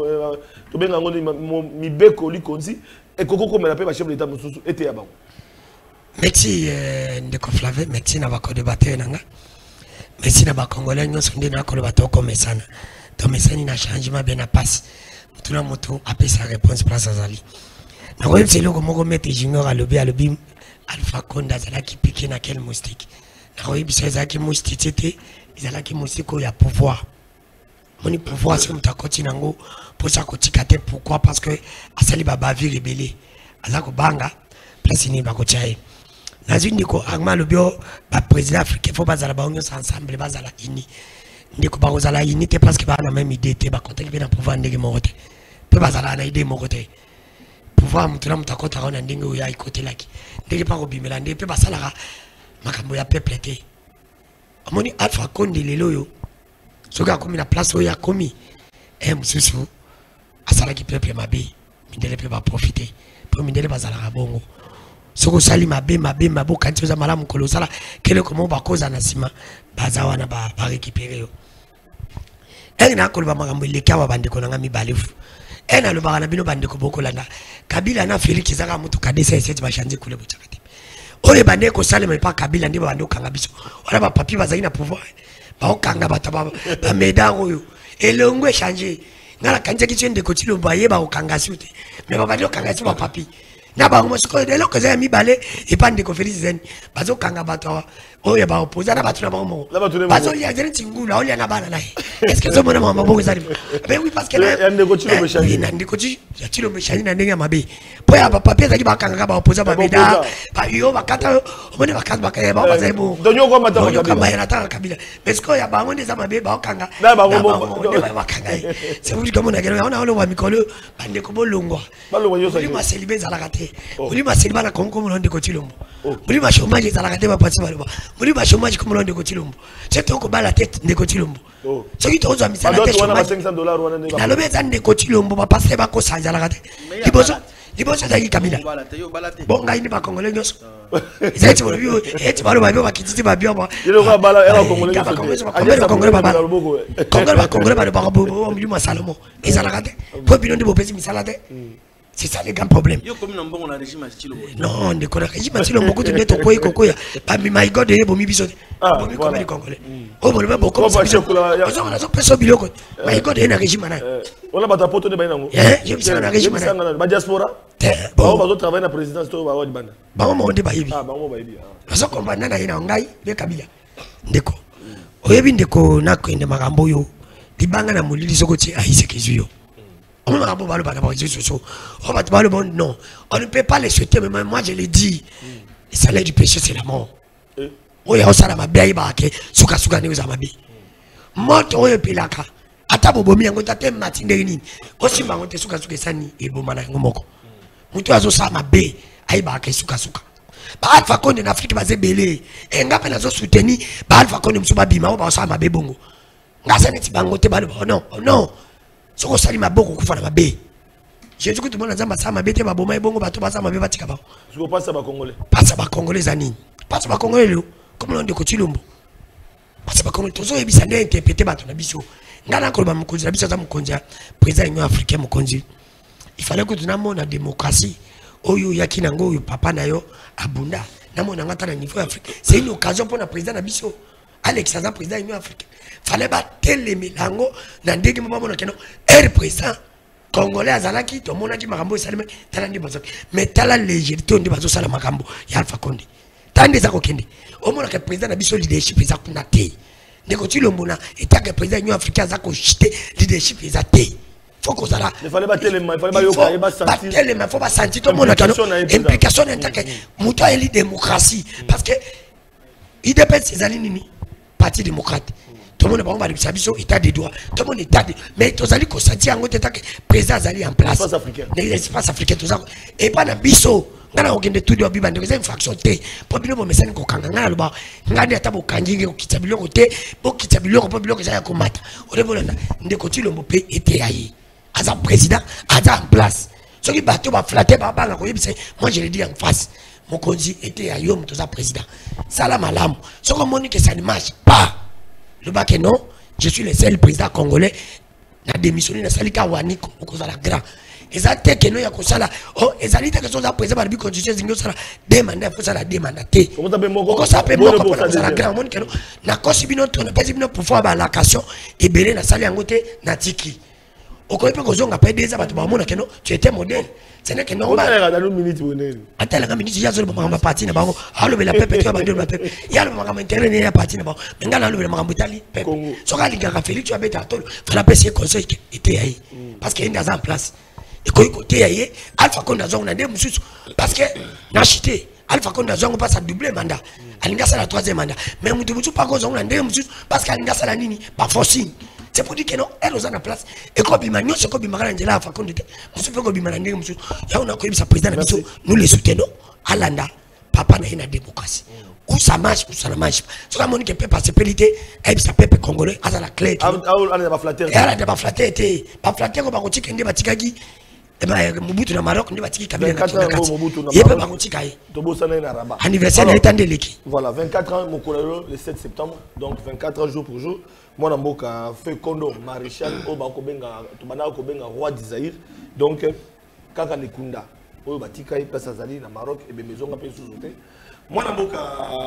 beko li konzi et Coco comme la paix, ma chef de l'État était à bas. Merci de conflaver, merci d'avoir débattu. Merci na ba Congolais nyonso nde na ko bato comme ça to mesani na changement bien na passe tuna moto apesa réponse place azali na ko yebse loko moko mete junior alobi Alpha Condé azala ki piqué na quel moustique na ko yebse za ki moustique tete izala ki moustique ya pouvoir moni pouvoir c'est mutakoti nango pour ça ko tikate pourquoi parce que asali baba vi rebelle ala ko banga place ni ba ko chae Nazindiko agma lobio ba président africain faut bazala ba union ensemble bazala ini ndiko ba kozala ini te parce que ba na même idée te ba contacter bien pouvoir ndenge mokote pe bazala na idée mokote pouvoir mutuna mutakota kona ndenge uya ikote laki ndenge pa ko bimela ndenge pe basala makambo ya peuple te amoni Alpha Condé lelo yo soka komi na place oya komi mususu asala ki peuple mabe mindele pe ba profiter pour mindele bazala bongo soko sali mabe kanti za malamu kolo sala kele komo ba koza na sima baza wana ba récupérer yo na kolo ba makambo leka ba bandeko na ngami balefu na lo ba na bino bandeko bokolanda Kabila na Félix zaka mutu kadesa ese ba chanze kule bochakati ole bandeko sale mais pas Kabila ndi ba bandeko kanga biso wala ba papi bazali na pouvoir ba okanga bataba ba medaro yo elongwe changer ngala kanje kitende ko Tshilombo yeba okanga sute mais ba bandeko kanga ba papi na ba mosiko de loko za mi balé et pas de conférence zen bazo kanga bato oya ba opposer na bato na bango bazo ya zeni tingula olia na bana nae est-ce que zo mona mama bongo zali ben oui parce que ya ndeko Tshilombo chani na ndeko Tshilombo chani na ndenge mabe po ya papa pesa ki ba kanga ba opposer ba meda ba yo ba kata omone ba kata ba kaya ba za bo donyo ko mata ba kama ya ta Kabila mais ko ya bango ndeza mabe ba kanga na ba bongo ba kanga c'est vous comme on a gagné on a on mikolo ba ndeko bolongwa yo sa ma célibé za la kate Muri maseliba na kongo mulonde ko Tshilombo. Muri mashomaji zalaka te ba pasi baloba. Muri mashomaji ko mulonde ko Tshilombo. C'est to ko bala tête de ko Tshilombo. Ce qui tozo misala tête. $500 wana ne ba. Na lobe zande ko Tshilombo ba pasi ba ko sanja la kate. Liboso za Kabila. Bonga ini ba Congolais nyonso. Izati bo bio eti balo ba bio ba kititi ba bio ba. Ile ko bala era Congolais nyonso. Congolais ba Congolais ba ba bo muri masalomo. Ezala kate. Po bino ndi bo pesi misala te. C'est ça le grand problème. Yo comme non bon la régime Tshilombo. Non, on déconne. Régime Tshilombo beaucoup de net au koy kokoya. Pas my God de bomi biso. Bomi comme les Congolais. Oh bon le beaucoup. On a so peso biloko. My God est na régime na. On a bata poto de bainango. Je me na régime na. Ba diaspora. Bon, on va travailler na présidence to ba wa bana. Ba mo de ba yibi. Ah, ba mo ba yibi. So comprendre na ina ngai be Kabila. ndeko oyebi ndeko nakwende makambo yo libanga na molili sokoti aïsekezu yo on makambo balo bana ba so on va balo bon non on ne peut pas les souhaiter mais moi je l'ai dit le salaire du péché c'est la mort oya osala mabe ba ke suka suka ne za mabe moto oyo pilaka ata bobomi yango tate matinde nini osimba ngote suka suka sani eboma na ngomoko mutu azosala mabe ayiba ke suka suka ba Alpha Condé en Afrique baze belé enga pe nazo soutenir ba Alpha Condé msuba bima o ba osala mabe bongo ngasa neti bango te balo non non soko sali maboko kufa na mabe Jésus que tout le monde a dit mabe te ba boma bongo bato ba sa mabe batika ba je passe ba congolais zanini passe ba congolais lo comme on de Kotilombo parce que comme tozo ebisa nde interpréter bato na biso ngana ko ba mukonzi na biso za mukonzi président union africaine mukonzi il fallait que tunamo na démocratie oyo yakina ngo oyo papa na yo abunda namona ngata na niveau afrique c'est une occasion pour na président na biso Alex Saza président union africaine fallait ba telemilango na ndenge mama na keno président congolais azalaki to mona ki makambo salime tala ndi bazoki mais tala légèreté ndi bazo sala makambo ya Alpha Condé tande za kokende omona ke président na biso leadership za kuna te ndeko Tshilombo na etaka président union africaine za ko chité leadership za te faut qu'on s'arrête. Il fallait battre les mains, il fallait battre les mains, il faut pas sentir tout le monde. Implication en tant que mouton et démocratie. Parce que il dépend de ces alignes, parti démocrate. Tout le monde va dire que état de droit. Tout le monde est état de droit. Mais tout ça, il faut sentir que le président est en place. L'espace africain, tout ça. Et pas dans biso. Ngana okende tout de biba ndeko infraction te po bino bo mesani ko kanga ngana loba ngani ata bo kanjinge ko kitabilo ko te bo kitabilo ko po bilo ko ya ko mata o rebolanda ndeko Tshilombo pe était ayi as président aza en place ce qui bateau va flatter baba nga ko yebisa moi je le dis en face mon konzi était ayi yo mtoza président sala malamu ce qu'on monique ça ne marche pas le bac non je suis le seul président congolais na démissionné na salika wani ko za la grand ezate que no ya kosala oh ezalite que soza président ba bi constitution zingo sala demanda faut sala demanda te ko sa pe moko pour la grand monde que na kosibino to na pesibino pour faire ba location et belé na sali yangote na tiki oko pe ko zonga pe deza ba to ba mona que no tu étais modèle c'est n'est que normal atala nga minute ya zo ba ma parti na bango alo be la pepe to ba ndo la pepe ya lo ma intérêt ne ya parti na bango ngala lo be ma mbitali pepe so ka linga ka feli tu abeta tolo fala pesi conseil était aí parce qu'il est en place. Et quand il y a Alpha Condé a parce que n'a chité Alpha Condé a passe à doubler mandat alinga ça la troisième mandat mais mutu pas cause on a parce qu'alinga ça la nini pas forcing c'est pour dire que non elle est en place et quand bimanyo c'est quand bimara Angela Alpha Condé musu pe ko bimara ndenge musu ya on a ko sa président na biso nous les soutenons alanda papa na ina démocratie où ça marche ou ça ne marche pas ce que Monique peut passer périté et ça peuple congolais à la clé elle va flatter elle va flatter était pas flatter ko ba ko tikende batikaki Mobutu na Maroc ndi batiki kabila na kati yeba bakotika ye tobosana na Rabat anniversaire na etandeleki voilà 24 ans mokolelo le 7 septembre donc 24 ans jour pour jour mwana mboka fait kondo maréchal o ba ko benga to bana ko benga roi d'Isaïr donc kaka lekunda o batika ye place azali na Maroc et be maison nga pe sous-sauté mwana mboka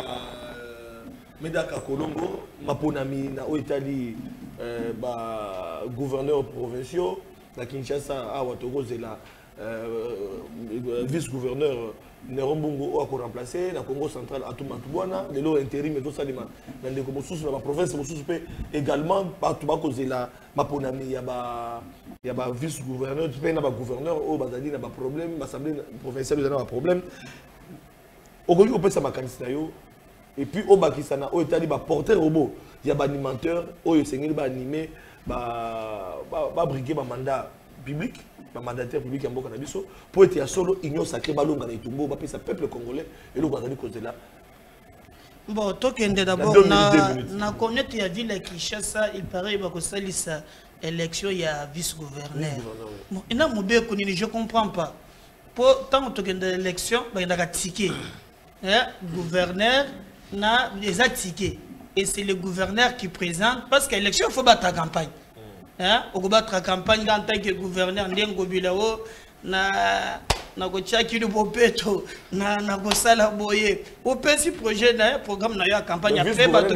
Medaka Kolongo maponami na o Italie ba gouverneur provinciaux la Kinshasa a Watogozela vice-gouverneur Nerombongo a remplacé la Congo central à Toumatouana les lots intérim et tout ça dans les la province également Toubakozela Maponami il y a vice-gouverneur tu peux na gouverneur au bazali na problème l'assemblée provinciale na problème au Congo on peut ça makanisa yo et puis au Bakisana au Italie ba porteur robot il y a animateur au sengeli ba animer ba briguer ba mandat public ba mandataire public ya mboka na biso pour être ya solo union sacrée balonga na itumbo ba pesa peuple congolais et le bazali cause là bon tokende d'abord na connaître ya ville ya Kinshasa il paraît ba ko salisa élection ya vice-gouverneur bon ina mobe ko ni je comprends pas pour tant tokende élection ba ndaka ticket gouverneur na les tickets. Et c'est le gouverneur qui présente, parce qu'à l'élection, il faut battre la campagne. Il faut battre la campagne en tant que gouverneur, Ndengo Bilao, na Gochaki de Bopeto, na Gosala Boye. Au petit projet, un programme, na la campagne après, parce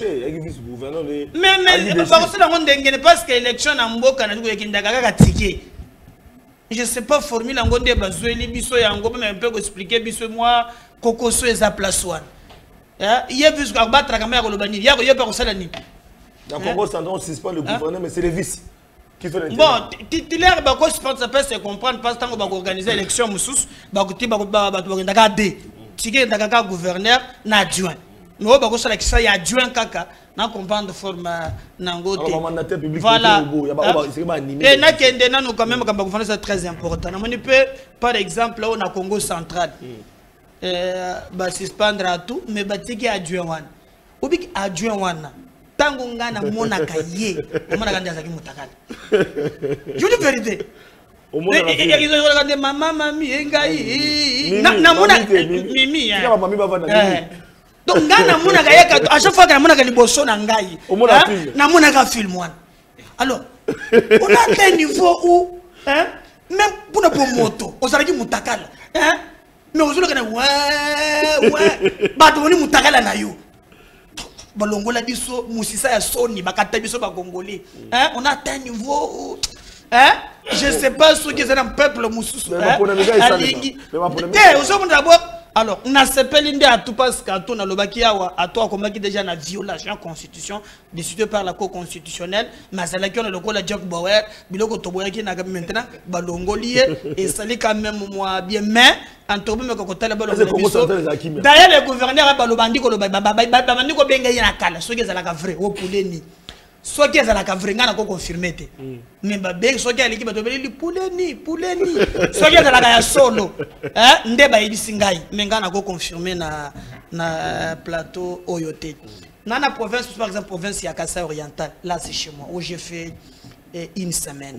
que l'élection en Mboka, je ne sais pas formule en Gondé, Bazueli, Bisso, et en Gomé, mais un peu expliquer, Bisso, moi, Kokoso et Zaplasuan. Il y a vu ce qu'on battre la caméra au Lobani. Il y a pas ça la nuit. Dans le Congo central, on ne suit pas le gouverneur, mais c'est les vices qui font l'intérêt. Bon, titulaire, je pense que ça peut se comprendre parce que quand on va organiser l'élection, on va organiser un gouverneur, un adjoint. Mais on va organiser un adjoint, on comprendre de forme nangote. Voilà. Et nous quand même quand gouverneur c'est très important. On peut par exemple là on a Congo central. Bah suspendre à tout mais bah tiki adjoint wana. Obi adjoint wana. Tango ngana monaka ye. Monaka ndazaki mutakala. Je dis vérité. Ils ont regardé maman mami engai. Na mona mimi. Donc ngana monaka ye à chaque fois que monaka liboso na ngai. Na monaka film wana. Alors on a un niveau où même pour notre moto, on s'arrête mutakala. Mais aujourd'hui, on mutakala na yo. Balongola biso, musisa ya soni, bakata biso ba Congolais. On a atteint un niveau où je sais pas ce que c'est un peuple mususu. Alors, on a sepelé à tout parce qu'à tout, à toi, comme qui déjà une violation de la constitution décidée par la Cour constitutionnelle, mais c'est là qu'on a le la Jack Bauer, biloko toboya qui n'a maintenant balongolié et ça l'est quand même moi bien mais en tout cas mais quand on a le d'ailleurs le gouverneur a balobandi ko babandi ko benga yana kala so que ça la vrai au pouleni soit que ça la vrai ngana ko confirmer te mais babé soit que l'équipe de li pouleni soit que ça la ya solo ndeba ibisingai mais ngana ko confirmer na plateau oyote dans la province par exemple province ya Kasai oriental là c'est chez moi où j'ai fait une semaine.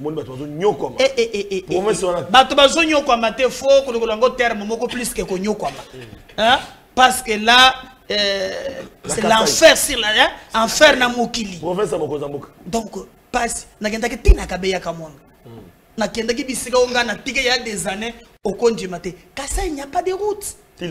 Parce que là, c'est l'enfer sur la enfer na mokili. Donc, passe, na kendaki tina kabeya kamonga. Na kendaki bisika onga na tika il y a des années au Konji Maté. Kasai, il n'y a pas de route.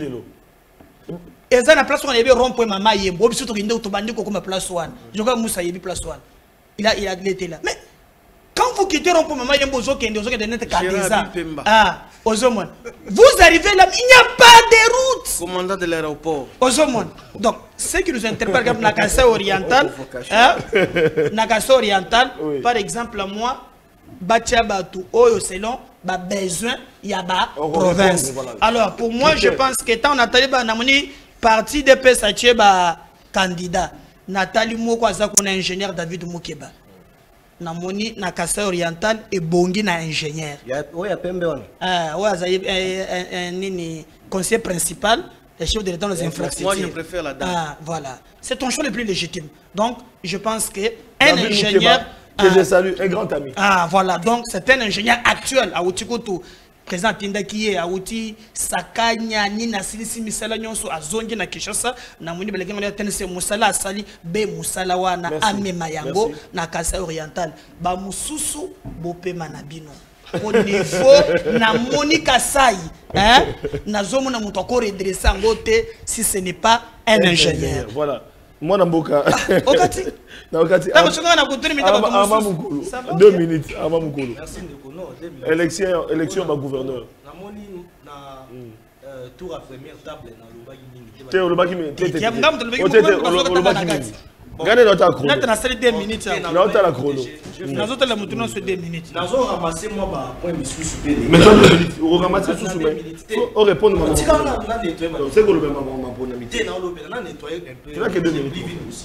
Et ça, la place où on avait rond-point maman yembo, biso to kende utobandi ko comme place one. Je vois Moussa yebi place one. Il a été là. Mais quand vous quittez rond-point maman yembo zo kende zo kende net kadeza. Ah, Ozomon. Vous arrivez là, il n'y a pas de route. Commandant de l'aéroport. Ozomon. Donc, ce qui nous interpelle comme Nakasa oriental, Nakasa oriental, par exemple moi, Batia Batu, Oyo selon ba besoin yaba province. Alors pour moi je pense que tant Nathalie Banamoni parti de PSH ba candidat Nathalie Moko azakona ingénieur David Mukeba. Namoni na Kasai oriental et bongi na ingénieur. Ya pembe wana. Ouais azayi nini conseiller principal, le chef de l'État des infrastructures. Moi je préfère la dame. Voilà. C'est ton choix le plus légitime. Donc je pense que un ingénieur que je salue, un grand ami. Ah voilà, donc c'est un ingénieur actuel à Outikoto. Président Tindaki à Outi Sakanya Nina Silisi Misala Nyonso à Zongi na Kishasa na muni beleke ngana tense Musala Sali be Musala wana ame mayango na Kasai oriental ba mususu bope manabino au niveau na moni Kasai na zomo na muto ko redresser ngote si ce n'est pas un ingénieur. Voilà. Moi Namboka. Okati. Na Okati. Ta chonga na kuturi mita ba Mukulu. 2 minutes avant Mukulu. Merci Ndeko. Élection ba gouverneur. Na moni na tour à première table na lobaki mingi. Te lobaki mingi. Ya ngam to lobaki mingi. Gardez notre chrono. Là tu as 2 minutes. Là tu as la chrono. Nous autres la mutuno sur 2 minutes. Nazo ramasser moi ba point misusu pe. Mais 2 minutes. On ramasse sous sous. On répond maman. C'est que le maman pour n'amitié. Na lobela na nettoyer un peu. Tu n'as que 2 minutes.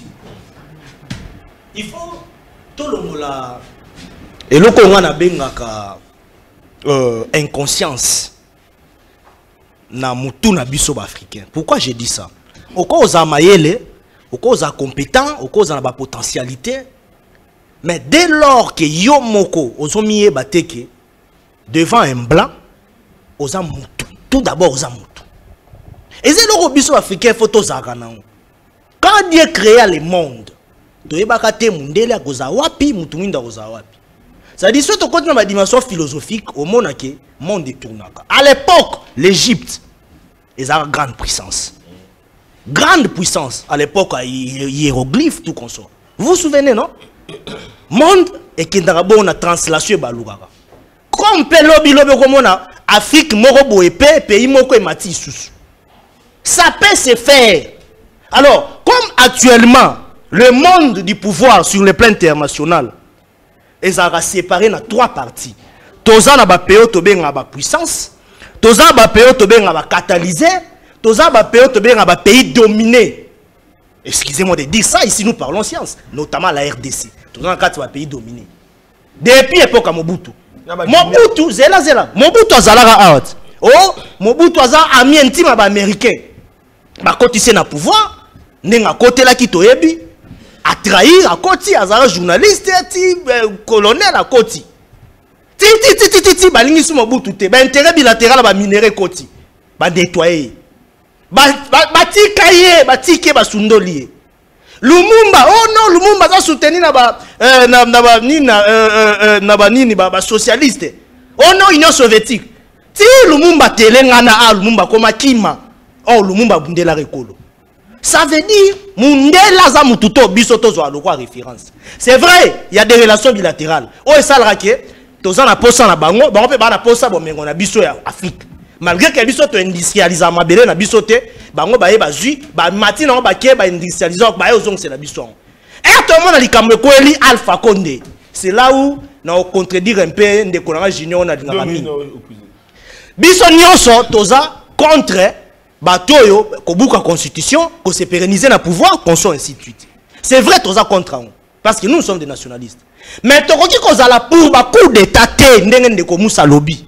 Il faut tout le monde là. Et le Congo na bengaka inconscience na mutu na biso ba africain. Pourquoi j'ai dit ça? Au cause à mayele, au cause à compétent, au cause à la potentialité. Mais dès lors que yo moko ozomiye bateke devant un blanc, oza mutu. Tout d'abord oza mutu. Et c'est le biso africain photo zakana. Quand Dieu créa le monde, ça dit surtout quand on a une dimension philosophique au monde que monde est tourné. À l'époque, l'Égypte est une grande puissance. Grande puissance. À l'époque, hiéroglyphes, tout comme ça. Vous vous souvenez, non? Monde et qui n'a pas une translation. Comme Afrique, Morobo et pays Moko et Mati. Ça peut se faire. Alors, comme actuellement, le monde du pouvoir sur le plan international est séparé dans 3 parties. Toza na ba pays tobenga ba puissance, toza ba pays tobenga ba catalysé, toza ba pays tobenga ba pays dominé. Excusez-moi de dire ça, ici nous parlons science, notamment la RDC. Toza na kati ba pays dominé. Depuis l'époque à Mobutu. Mobutu, zela. Mobutu azalaka out. Oh, Mobutu aza ami intime ba américain. Ba kotise na pouvoir, nenga côté la kitoyebi, a trahir à côté azala journaliste, colonel à côté. Ti balingi sou Mobutu te, ba intérêt bilatéral ba minerai côté. Ba nettoyer. Ba tikaye, ba tike ba sundoli. Lumumba, oh non, Lumumba za soutenir ba socialiste. Oh non, Union soviétique. Ti Lumumba telengana Lumumba koma kima. Oh Lumumba bundela rekolo. Ça veut dire mundela za mututo biso tozo aloko référence. C'est vrai, il y a des relations bilatérales. Oh et ça le raké, toza na posa na bango, bango pe ba na posa bo mengo na biso ya Afrique. Malgré que biso to industrialise mabele na biso te, bango ba ye ba zui, ba mati na ba ke ba industrialise ba ye ozong c'est la biso. Et tout le monde a likamwe ko eli Alpha Condé. C'est là où na on contredire un peu ndeko na junior na dinga mini. Biso nyonso toza contre batoyo kobuka constitution ko se pérenniser na pouvoir qu'on soit ainsi de suite. C'est vrai toza contre on parce que nous sommes des nationalistes. Mais tokoki kozala pour ba coup d'état te ndenge ndeko Musa lobby.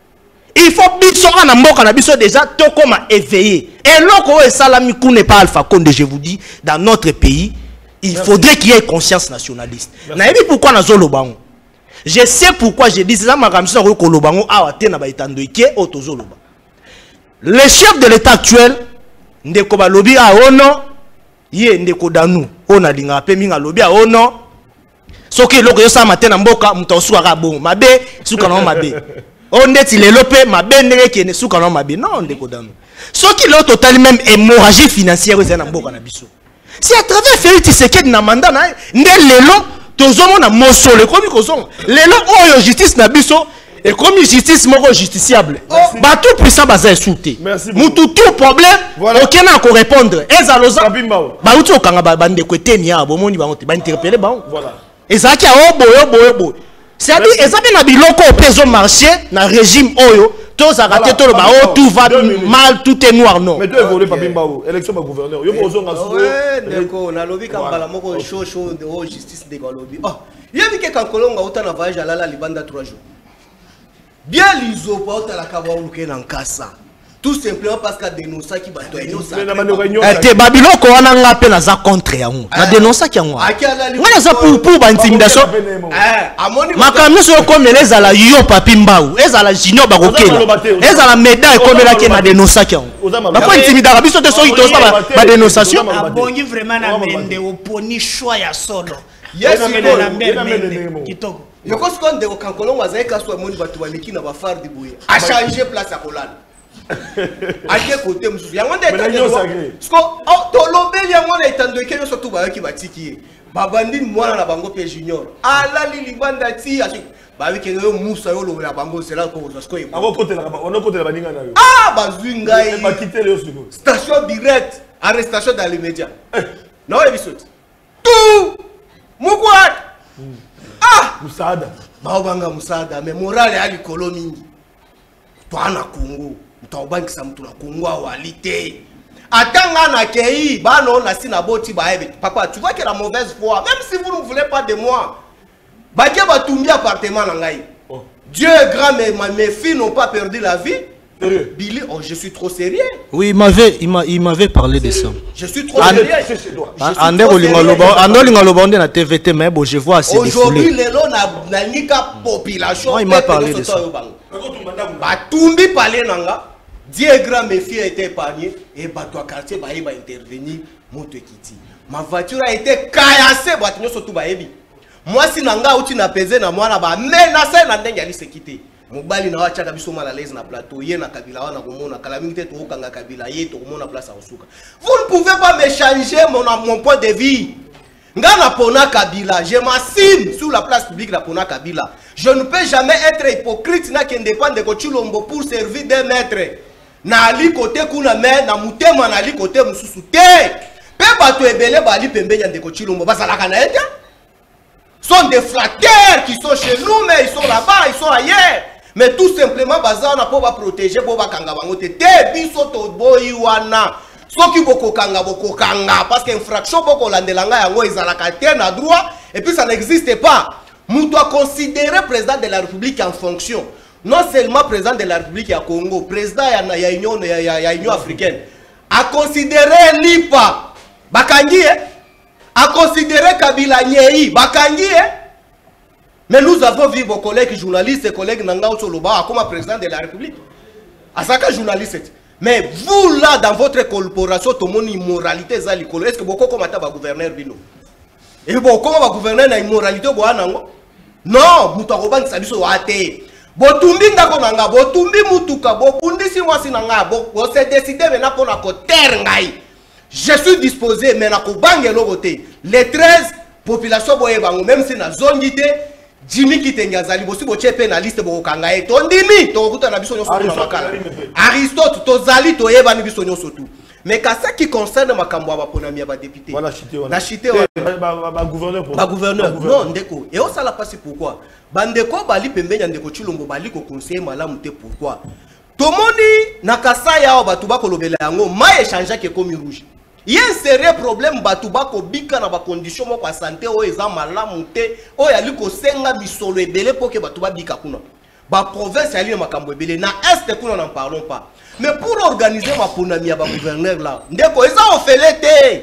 Il faut biso na mboka na biso déjà to comme éveillé. Et loko e salami kou n'est pas Alpha Condé, je vous dis, dans notre pays, il faudrait qu'il y ait conscience nationaliste. Nayebi pourquoi na zolobango. Je sais pourquoi je dis ça ma ramisa ko kolobango awa te na ba itando ike otozoloba. Le chef de l'état actuel ndeko ba lobby a ono ye ndeko danu ona linga pe minga lobby a ono soki loko yo sa matin na mboka mutosu aka bon mabe suka na mabe. On est il est lopé ma benne qui est sous canon ma bien non ndeko danu. Soki lo total même hémorragie financière aux mboka na biso. Si à travers Félix Tshisekedi na mandat na ndé lelo tozomo na mosole komi kozonga. Lelo oyo justice na biso et comme justice moko justiciable. Ba tout puissant baza souté. Mutu tout problème aucun n'a ko répondre. Ezaloza ba uti okanga ba ndeko eteni ya bomoni ba ba interpeller ba. Voilà. Ezaki a oboyo. C'est-à-dire, ils ont biloko au peso marché, dans le régime Oyo, tous arrêtés, tout va mal, tout est noir, non. Mais tu évolues pas bien, élection de gouverneur. Oui, d'accord, on a lobby quand on a chaud de justice de lobby. Oh, il y a vu que quand Colombo a autant de voyage à la Libanda 3 jours. Bien les autres, la Kawaouké dans Kassa. Tout simplement parce qu'il dénonce qui va te dire. Babylone, on a appelé à contre yango. La dénonce qui yango. On a ça pour intimidation. Ma caméra sur comme les ala yo papi mbao. Les ala junior bagokela. Les ala médaille comme la qui na dénonce qui yango. Ma pas intimidation. Biso te so ito ça ba dénonciation. Abongi vraiment na mende oponi choix ya solo. Yes, la mende kitoko. Yoko seconde de kankolongo azaika so moni batu baliki na ba far di boye. A changer place à Kolane. À quel côté monsieur yango ndeta parce que to lobeli yango na etando ke nyoso tu ba ki batiki babandi mwana na bango pe junior ala lili banda ti ashi ba wi ke yo musa yo lo la bango c'est là ko parce que abo côté la on côté la baninga na yo bazwi ngai ba quitter le siko station direct arrestation dans les médias non episode tout mukwa musada ba banga musada mais morale ali kolo mingi twana Congo mtaobangisa mtu na Congo walite atanga na kei bano na sina boti baebe papa tu vois que la mauvaise foi même si vous ne voulez pas de moi baké batumbi appartement na ngai Dieu est grand mais mes filles n'ont pas perdu la vie. Billy, oh, je suis trop sérieux. Oui, il m'avait parlé de ça. Je suis trop sérieux. Na TVT mais bon, je vois assez de aujourd'hui les lots na nika population. Il m'a parlé de ça. Batumbi parler nanga. Dieu est grand, mes filles étaient épargnées et bateau quartier ba intervenir moto kiti. Ma voiture a été caillassée batinyo surtout baebi. Moi si nanga uti na pesé na mwana ba menacer na ndenge ali se quitter. Mobali na wacha biso mal à l'aise na plateau ye na kabila wana komona calamité to kanga kabila ye to komona place à Osuka. Vous ne pouvez pas me changer mon point de vie. Ngana pona kabila, je m'assume sur la place publique na pona kabila. Je ne peux jamais être hypocrite na qui dépend de Kochilombo pour servir des maîtres. Na ali côté kuna mais na mutema na ali côté mususu te. bato ebele bali pembeni ya ndeko Chilombo bazalaka na ete sont des flatteurs qui sont chez nous mais ils sont là-bas, ils sont ailleurs. Mais tout simplement bazana pour ba protéger pour ba kanga bango te biso to boyi wana. Soki boko kanga parce que infraction boko landelanga yango ezalaka te na droit et puis ça n'existe pas. Muto a considéré président de la République en fonction. Non seulement président de la République ya Congo, président ya Union africaine. A considéré Lipa bakangi a considéré Kabila Nyei bakangi mais nous avons vu vos collègues journalistes et collègues Nangao Soloba comme président de la République. À ça journaliste. Mais vous là dans votre corporation tout le monde immoralité za likolo. Est-ce que beaucoup comme ata ba gouverneur bino? Et beaucoup comme ba gouverneur na immoralité bo anango? Non, mutu akobangisa biso ate. Botumbi ndako nanga, botumbi mutuka, bokundisi mwasi nanga, bo se décider maintenant pour na ko terre ngai. Je suis disposé mais na ko bangelo côté. Les 13 populations boye bango même si na zone ngité Jimmy Kitengazali bosi bochepe na liste bokanga e tondimi to kuta na biso nyoso makala. Aristote tozali to yeba ni biso nyoso tout. Mais qu'à ce qui concerne makambo ba ponami ba député. Na chité ba gouverneur pour. Ba gouverneur non ndeko. Et on ça la passe pourquoi? Bandeko bali pembenya ndeko Chilombo bali ko conseiller malamu te pourquoi? Tomoni na kasaya ba tuba ko lobela yango ma échanger ke comme rouge. Il y a un sérieux problème batuba ko bika na ba condition mo kwa santé o eza malamu te o ya liko senga bisolo ebele pour que batuba bika kuna ba province ya li makambo ebele na est kuna n'en parlons pas mais pour organiser ma ponami ya ba gouverneur là ndeko eza ofele te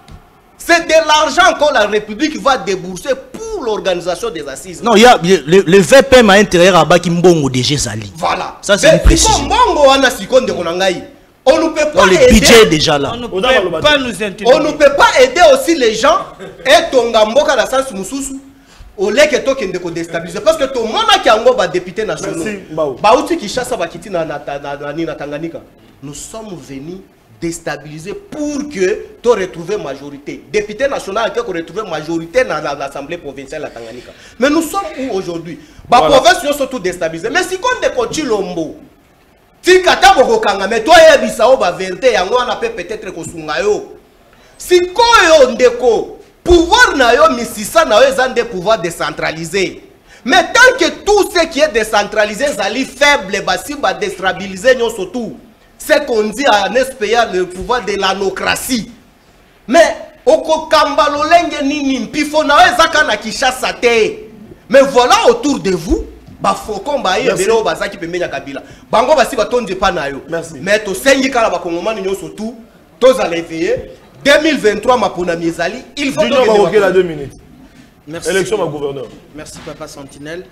c'est de l'argent que la République va débourser pour l'organisation des assises. Non, il y a le VPM à intérieur à Baki Mbongo DG Zali. Voilà. Ça c'est une précision. Mbongo wana sikonde konangai. On ne peut pas aider. Le budget est déjà là. On ne peut pas nous intimider. On ne peut pas aider aussi les gens et Tongamboka dans sens mususu. Au lieu que toi qui ne déstabiliser parce que tout le monde a qui a député national. Baouti qui chasse à Kiti na Tanganyika. Nous sommes venus déstabiliser pour que tu retrouves majorité. Député national qui retrouve majorité dans l'Assemblée provinciale de Tanganyika. Mais nous sommes où aujourd'hui? La province sont surtout déstabilisés. Mais si on est Chilombo, si kata bokokanga mais toi ya bisao ba vérité yango on peut peut-être ko sunga yo si koyo ndeko pouvoir na yo misisa na yo ezande pouvoir décentralisé mais tant que tout ce qui est décentralisé zali faible basi ba déstabiliser nyo surtout c'est qu'on dit en espéant le pouvoir de l'anocratie mais okokamba lolenge nini mpifo na yo ezaka na Kinshasa te mais voilà autour de vous ba fokon ba yebelo bazaki pembenya Kabila bango basi batonde pa na yo mais to sengi kala ba kongomani nyo surtout tous allez veiller 2023 mapona miezali il faut donc la 2 minutes. Merci. Élection ma gouverneur. Merci papa Sentinelle.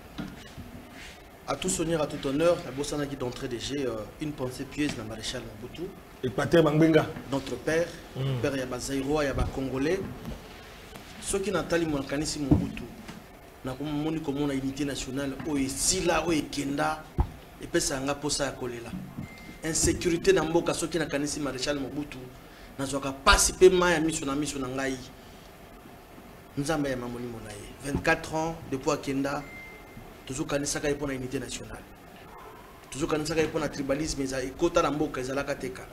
À tout honneur, à tout honneur, la Bossana qui d'entrée des jets, une pensée pieuse dans Maréchal Mobutu. Et Pater Bangbenga. Notre père, père Yaba Zaïroa, Yaba Congolais. Ceux qui n'entendent mon canissi Mobutu. Na komoni comme on a unité nationale o esila o ekenda et puis ça nga posa ya kolela insécurité na mboka soki na kanisi maréchal Mobutu na zoka pasi pe ma ya miso na ngai nzamba ya mamoni monaye 24 ans depuis akenda toujours kanisa ka ipona unité nationale toujours kanisa ka ipona tribalisme za ekota na mboka ezalaka tekala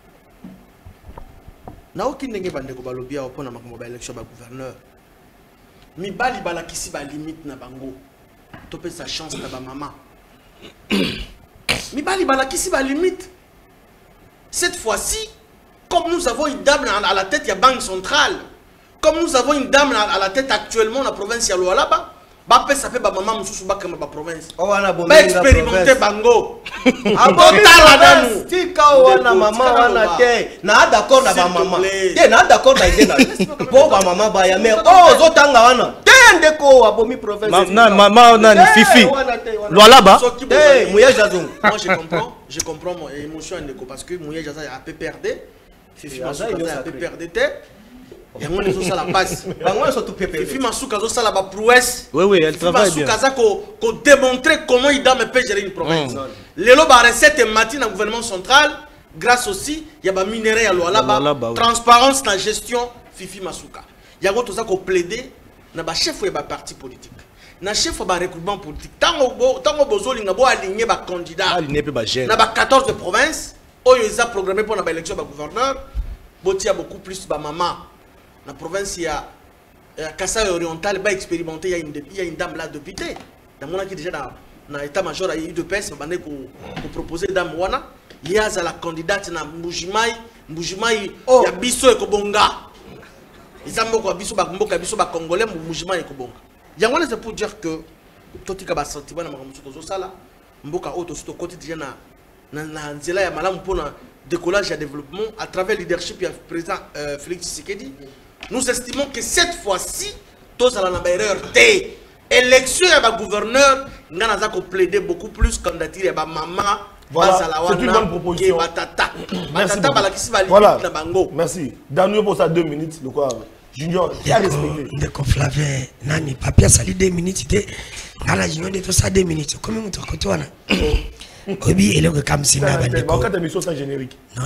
na okindenge bandeko balobia opona makambo ba élection ba gouverneur mibali balakisi ba limite na bango topé sa chance na ba maman mibali balakisi ba limite cette fois-ci comme nous avons une dame à la tête ya banque centrale comme nous avons une dame à la tête actuellement la province ya Lualaba ba pesa pe ba maman mususu ba kama ba province ba expérimenter bango abotala nanu tika wana mama wana te na d'accord na ba maman te na d'accord na idée na po ba maman ba ya mais zo tanga wana te ndeko abomi province maman nani Fifi Lualaba eh Mouya Jazong moi je comprends mon émotion ndeko parce que Mouya Jazong a PPRD Fifi Masuka a PPRD et on est sur la passe. Fifi Masuka zo la prouesse. Oui, elle travaille bien. Masuka ko démontrer comment il doit me gérer une province. Lelo ba recette matin au gouvernement central grâce aussi il y a ba minerai à Lualaba, transparence dans la gestion Fifi Masuka. Il y a tout ça ko plaider na ba chef ou ba parti politique. Na chef ba recrutement politique. Tango bozolinga bo aligner ba candidat. Aligner pe ba jeune. Na ba 14 provinces, oyo eza programmé pour na ba élection ba gouverneur. botia beaucoup plus ba maman. La province il y a Kassai oriental ba expérimenté il y a une dame là députée. Dans mon qui déjà dans l'état-major il y a eu de peste ba ko proposer dame wana. Il y a la candidate na Mbujimai ya biso ekobonga. Ils ont beaucoup biso ba mboka biso ba congolais Mbujimai ekobonga. Yango c'est pour dire que totika ba sentiment na makambo tozo sala mboka auto sto côté déjà na nzela ya malamu pona décollage et développement à travers le leadership du président Félix Tshisekedi. Nous estimons que cette fois-ci tous à la erreur té élection ya gouverneur ngana za ko plaider beaucoup plus candidature ya ba mama. Voilà, c'est une bonne proposition. Merci beaucoup. Voilà, merci. Daniel pour ça 2 minutes. Le quoi Junior, il a respecté. D'accord, Flavien, nani, papier sali 2 minutes. Ngala Junior de tout ça 2 minutes. Comment on te côtoie? Obi, et là, comme si on avait des cas d'émission sans générique. Non.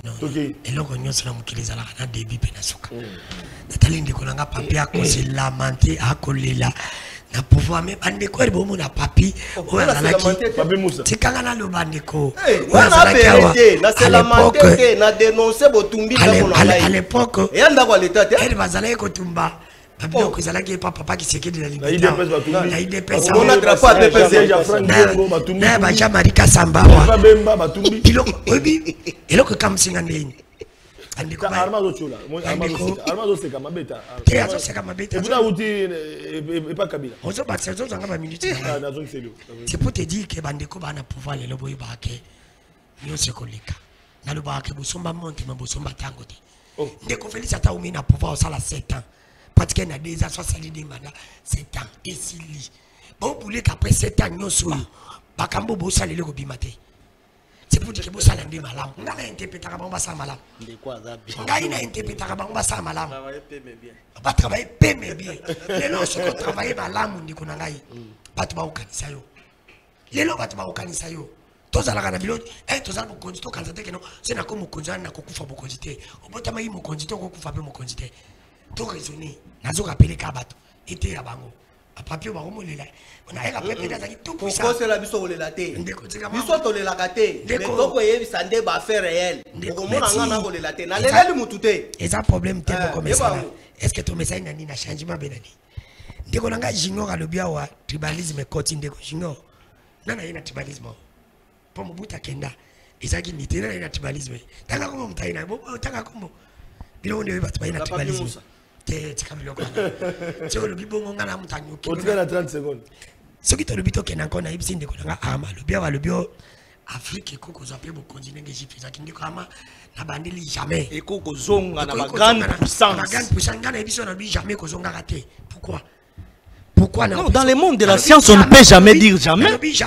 Et là, on y a sur la moquille, ça a début penasuka. Nathalie de Kolanga, papier à cause de lamenté, à coller là. Na pouvoir même andeko ri bomo na papi o azalaki papi Moussa tikanga le bandeko wana vérité na c'est lamenté na dénoncer botumbi na mona à l'époque et anda kwa l'état elle bazalaki kotumba papi ko ezalaki papa qui sekedi na liberté na IDPS on a drapeau à DPS ya Franck Bongo batumbi na ba Jamari Kasamba wa bemba batumbi obi eloko kamsinga ndeni andiko Armando Chola Armando seka mabeta te azo seka mabeta et vous uti et pas Kabila ozo ba saison zanga ba minute c'est pour te dire que bandeko bana pouvoir le lobo ibake yo sekolika na lo ba ke bosomba monte ma bosomba tango te ndeko Félix ata umi na pouvoir ça la 7 ans pratiquer na des ans 70 mandat 7 ans et sili bon pour les qu'après 7 ans nyoso bakambo bosa le ko bimate. C'est pour dire que vous allez dire malam. Vous allez interpréter à bon ça malam. Vous allez interpréter à bon ça malam. On va travailler mais bien. Les gens qui travaillent malam, on dit qu'on a gagné. Pas de baoukanisa yo. Les gens qui baoukanisa yo. Tous à la canabilo, tous à la conduite, quand c'est que non, c'est na comme conduite, na kokufa bo conduite. Au bout de ma mo conduite, kokufa be mo conduite. Tout raisonner. Nazo rappeler kabato. Était à bango. A papier ba romolela. On a la pépé dans tout puissant. Pourquoi c'est la biso olela té? Biso to lela katé. Mais toko yebi sande ba fait réel. Okomona ngana olela té. Na leleli mutu té. Et ça problème té comme ça. Est-ce que ton message nani na changement benani? Ndeko nanga junior alobia wa tribalisme koti ndeko junior. Nana ina tribalisme. Pour Mobutu Kenda. Ezaki nité nana ina tribalisme. Tanga komo mtaina. Tanga komo. Bilo onde ba ina tribalisme. C'est comme le cas. C'est le bibon ngana mutanyo. On tient la 30 secondes. Ce qui te le bito kena kona ibisi ndeko nanga ama le bio Afrique koko zape bo continent Égypte za kindi kama na bandeli jamais et koko zonga na grande puissance. Na grande puissance ngana ibiso na bi jamais ko zonga raté. Pourquoi non, dans le monde de la science, on ne peut jamais dire jamais.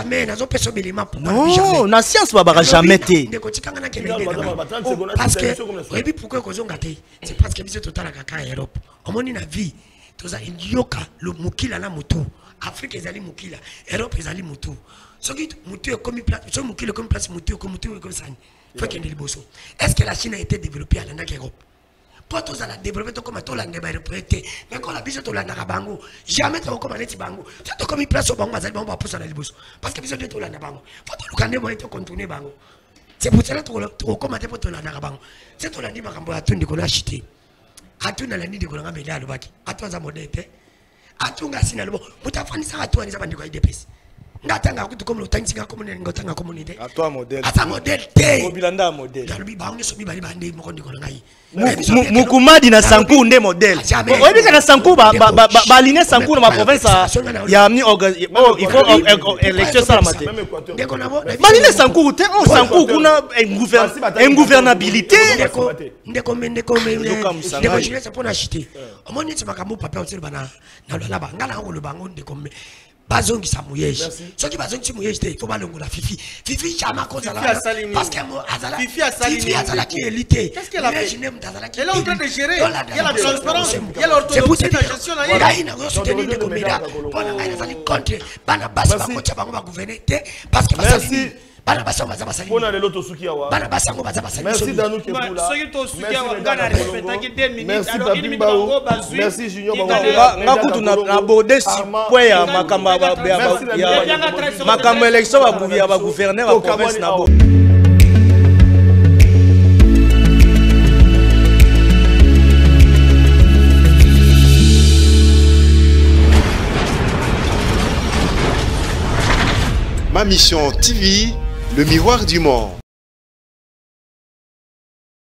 Non, la science ne va jamais été. Parce que, pourquoi c'est parce que c'est total à Europe. On m'a dit la vie, tous les yoka, le mukila na mutu, Afrique est allé mukila, Europe est allé mutu. Ce qui mutu est comme place, ce mukila comme place mutu comme ça. Faut qu'il y ait des bossos. Est-ce que la Chine a été développée à l'Europe? Pour tous à la développer comme tout l'année reprêté mais quand la bise tout l'année bango jamais tu comme aller bango c'est comme une place au bango mais on va pousser dans les bosses parce que bise tout l'année bango faut tout le canne moi te contourner bango c'est pour cela tu commenter pour tout l'année bango c'est tout l'année bango à tout de qu'on a acheté à tout dans l'année de qu'on a mis là le bac à toi ça modèle à tout ngasi na le bon mutafani ça à toi ni ça bandiko IDPS ngatanga kutu comme l'otansinga comme ngotanga communauté à toi modèle à ta modèle té mobilanda modèle dans le bango so bi bali bande mo kondi ko ngai Mukumadi na Sankou nde modèle. Oyebi kana Sankou ba aligner Sankou dans ma province ya amni il faut élection ça la matin. Ba aligner Sankou te on Sankou kuna ingouvernabilité. Ndeko je sais pas acheter. Omoni ti makambo papa on bana na lo laba ngala ngo lo bango ndeko me. Bazongi sa mouyeje. Ceux qui bazongi mouyeje il faut pas le la Fifi. Fifi chama cause la parce que azala Fifi azala qui élité. Qu'est-ce qu'elle a fait? Elle est en train de gérer. Il y a la transparence, il y a l'orthodoxie de la gestion. Il y a soutenir des comédiens. Voilà, il a contre bana basi ba kocha bango ba gouverner parce que merci. Merci Danou Kepula. Merci Junior Ngakutu na abordé si point ya makamba élection ba gouverneur wa province na bo. Ma Mission TV, le miroir du monde.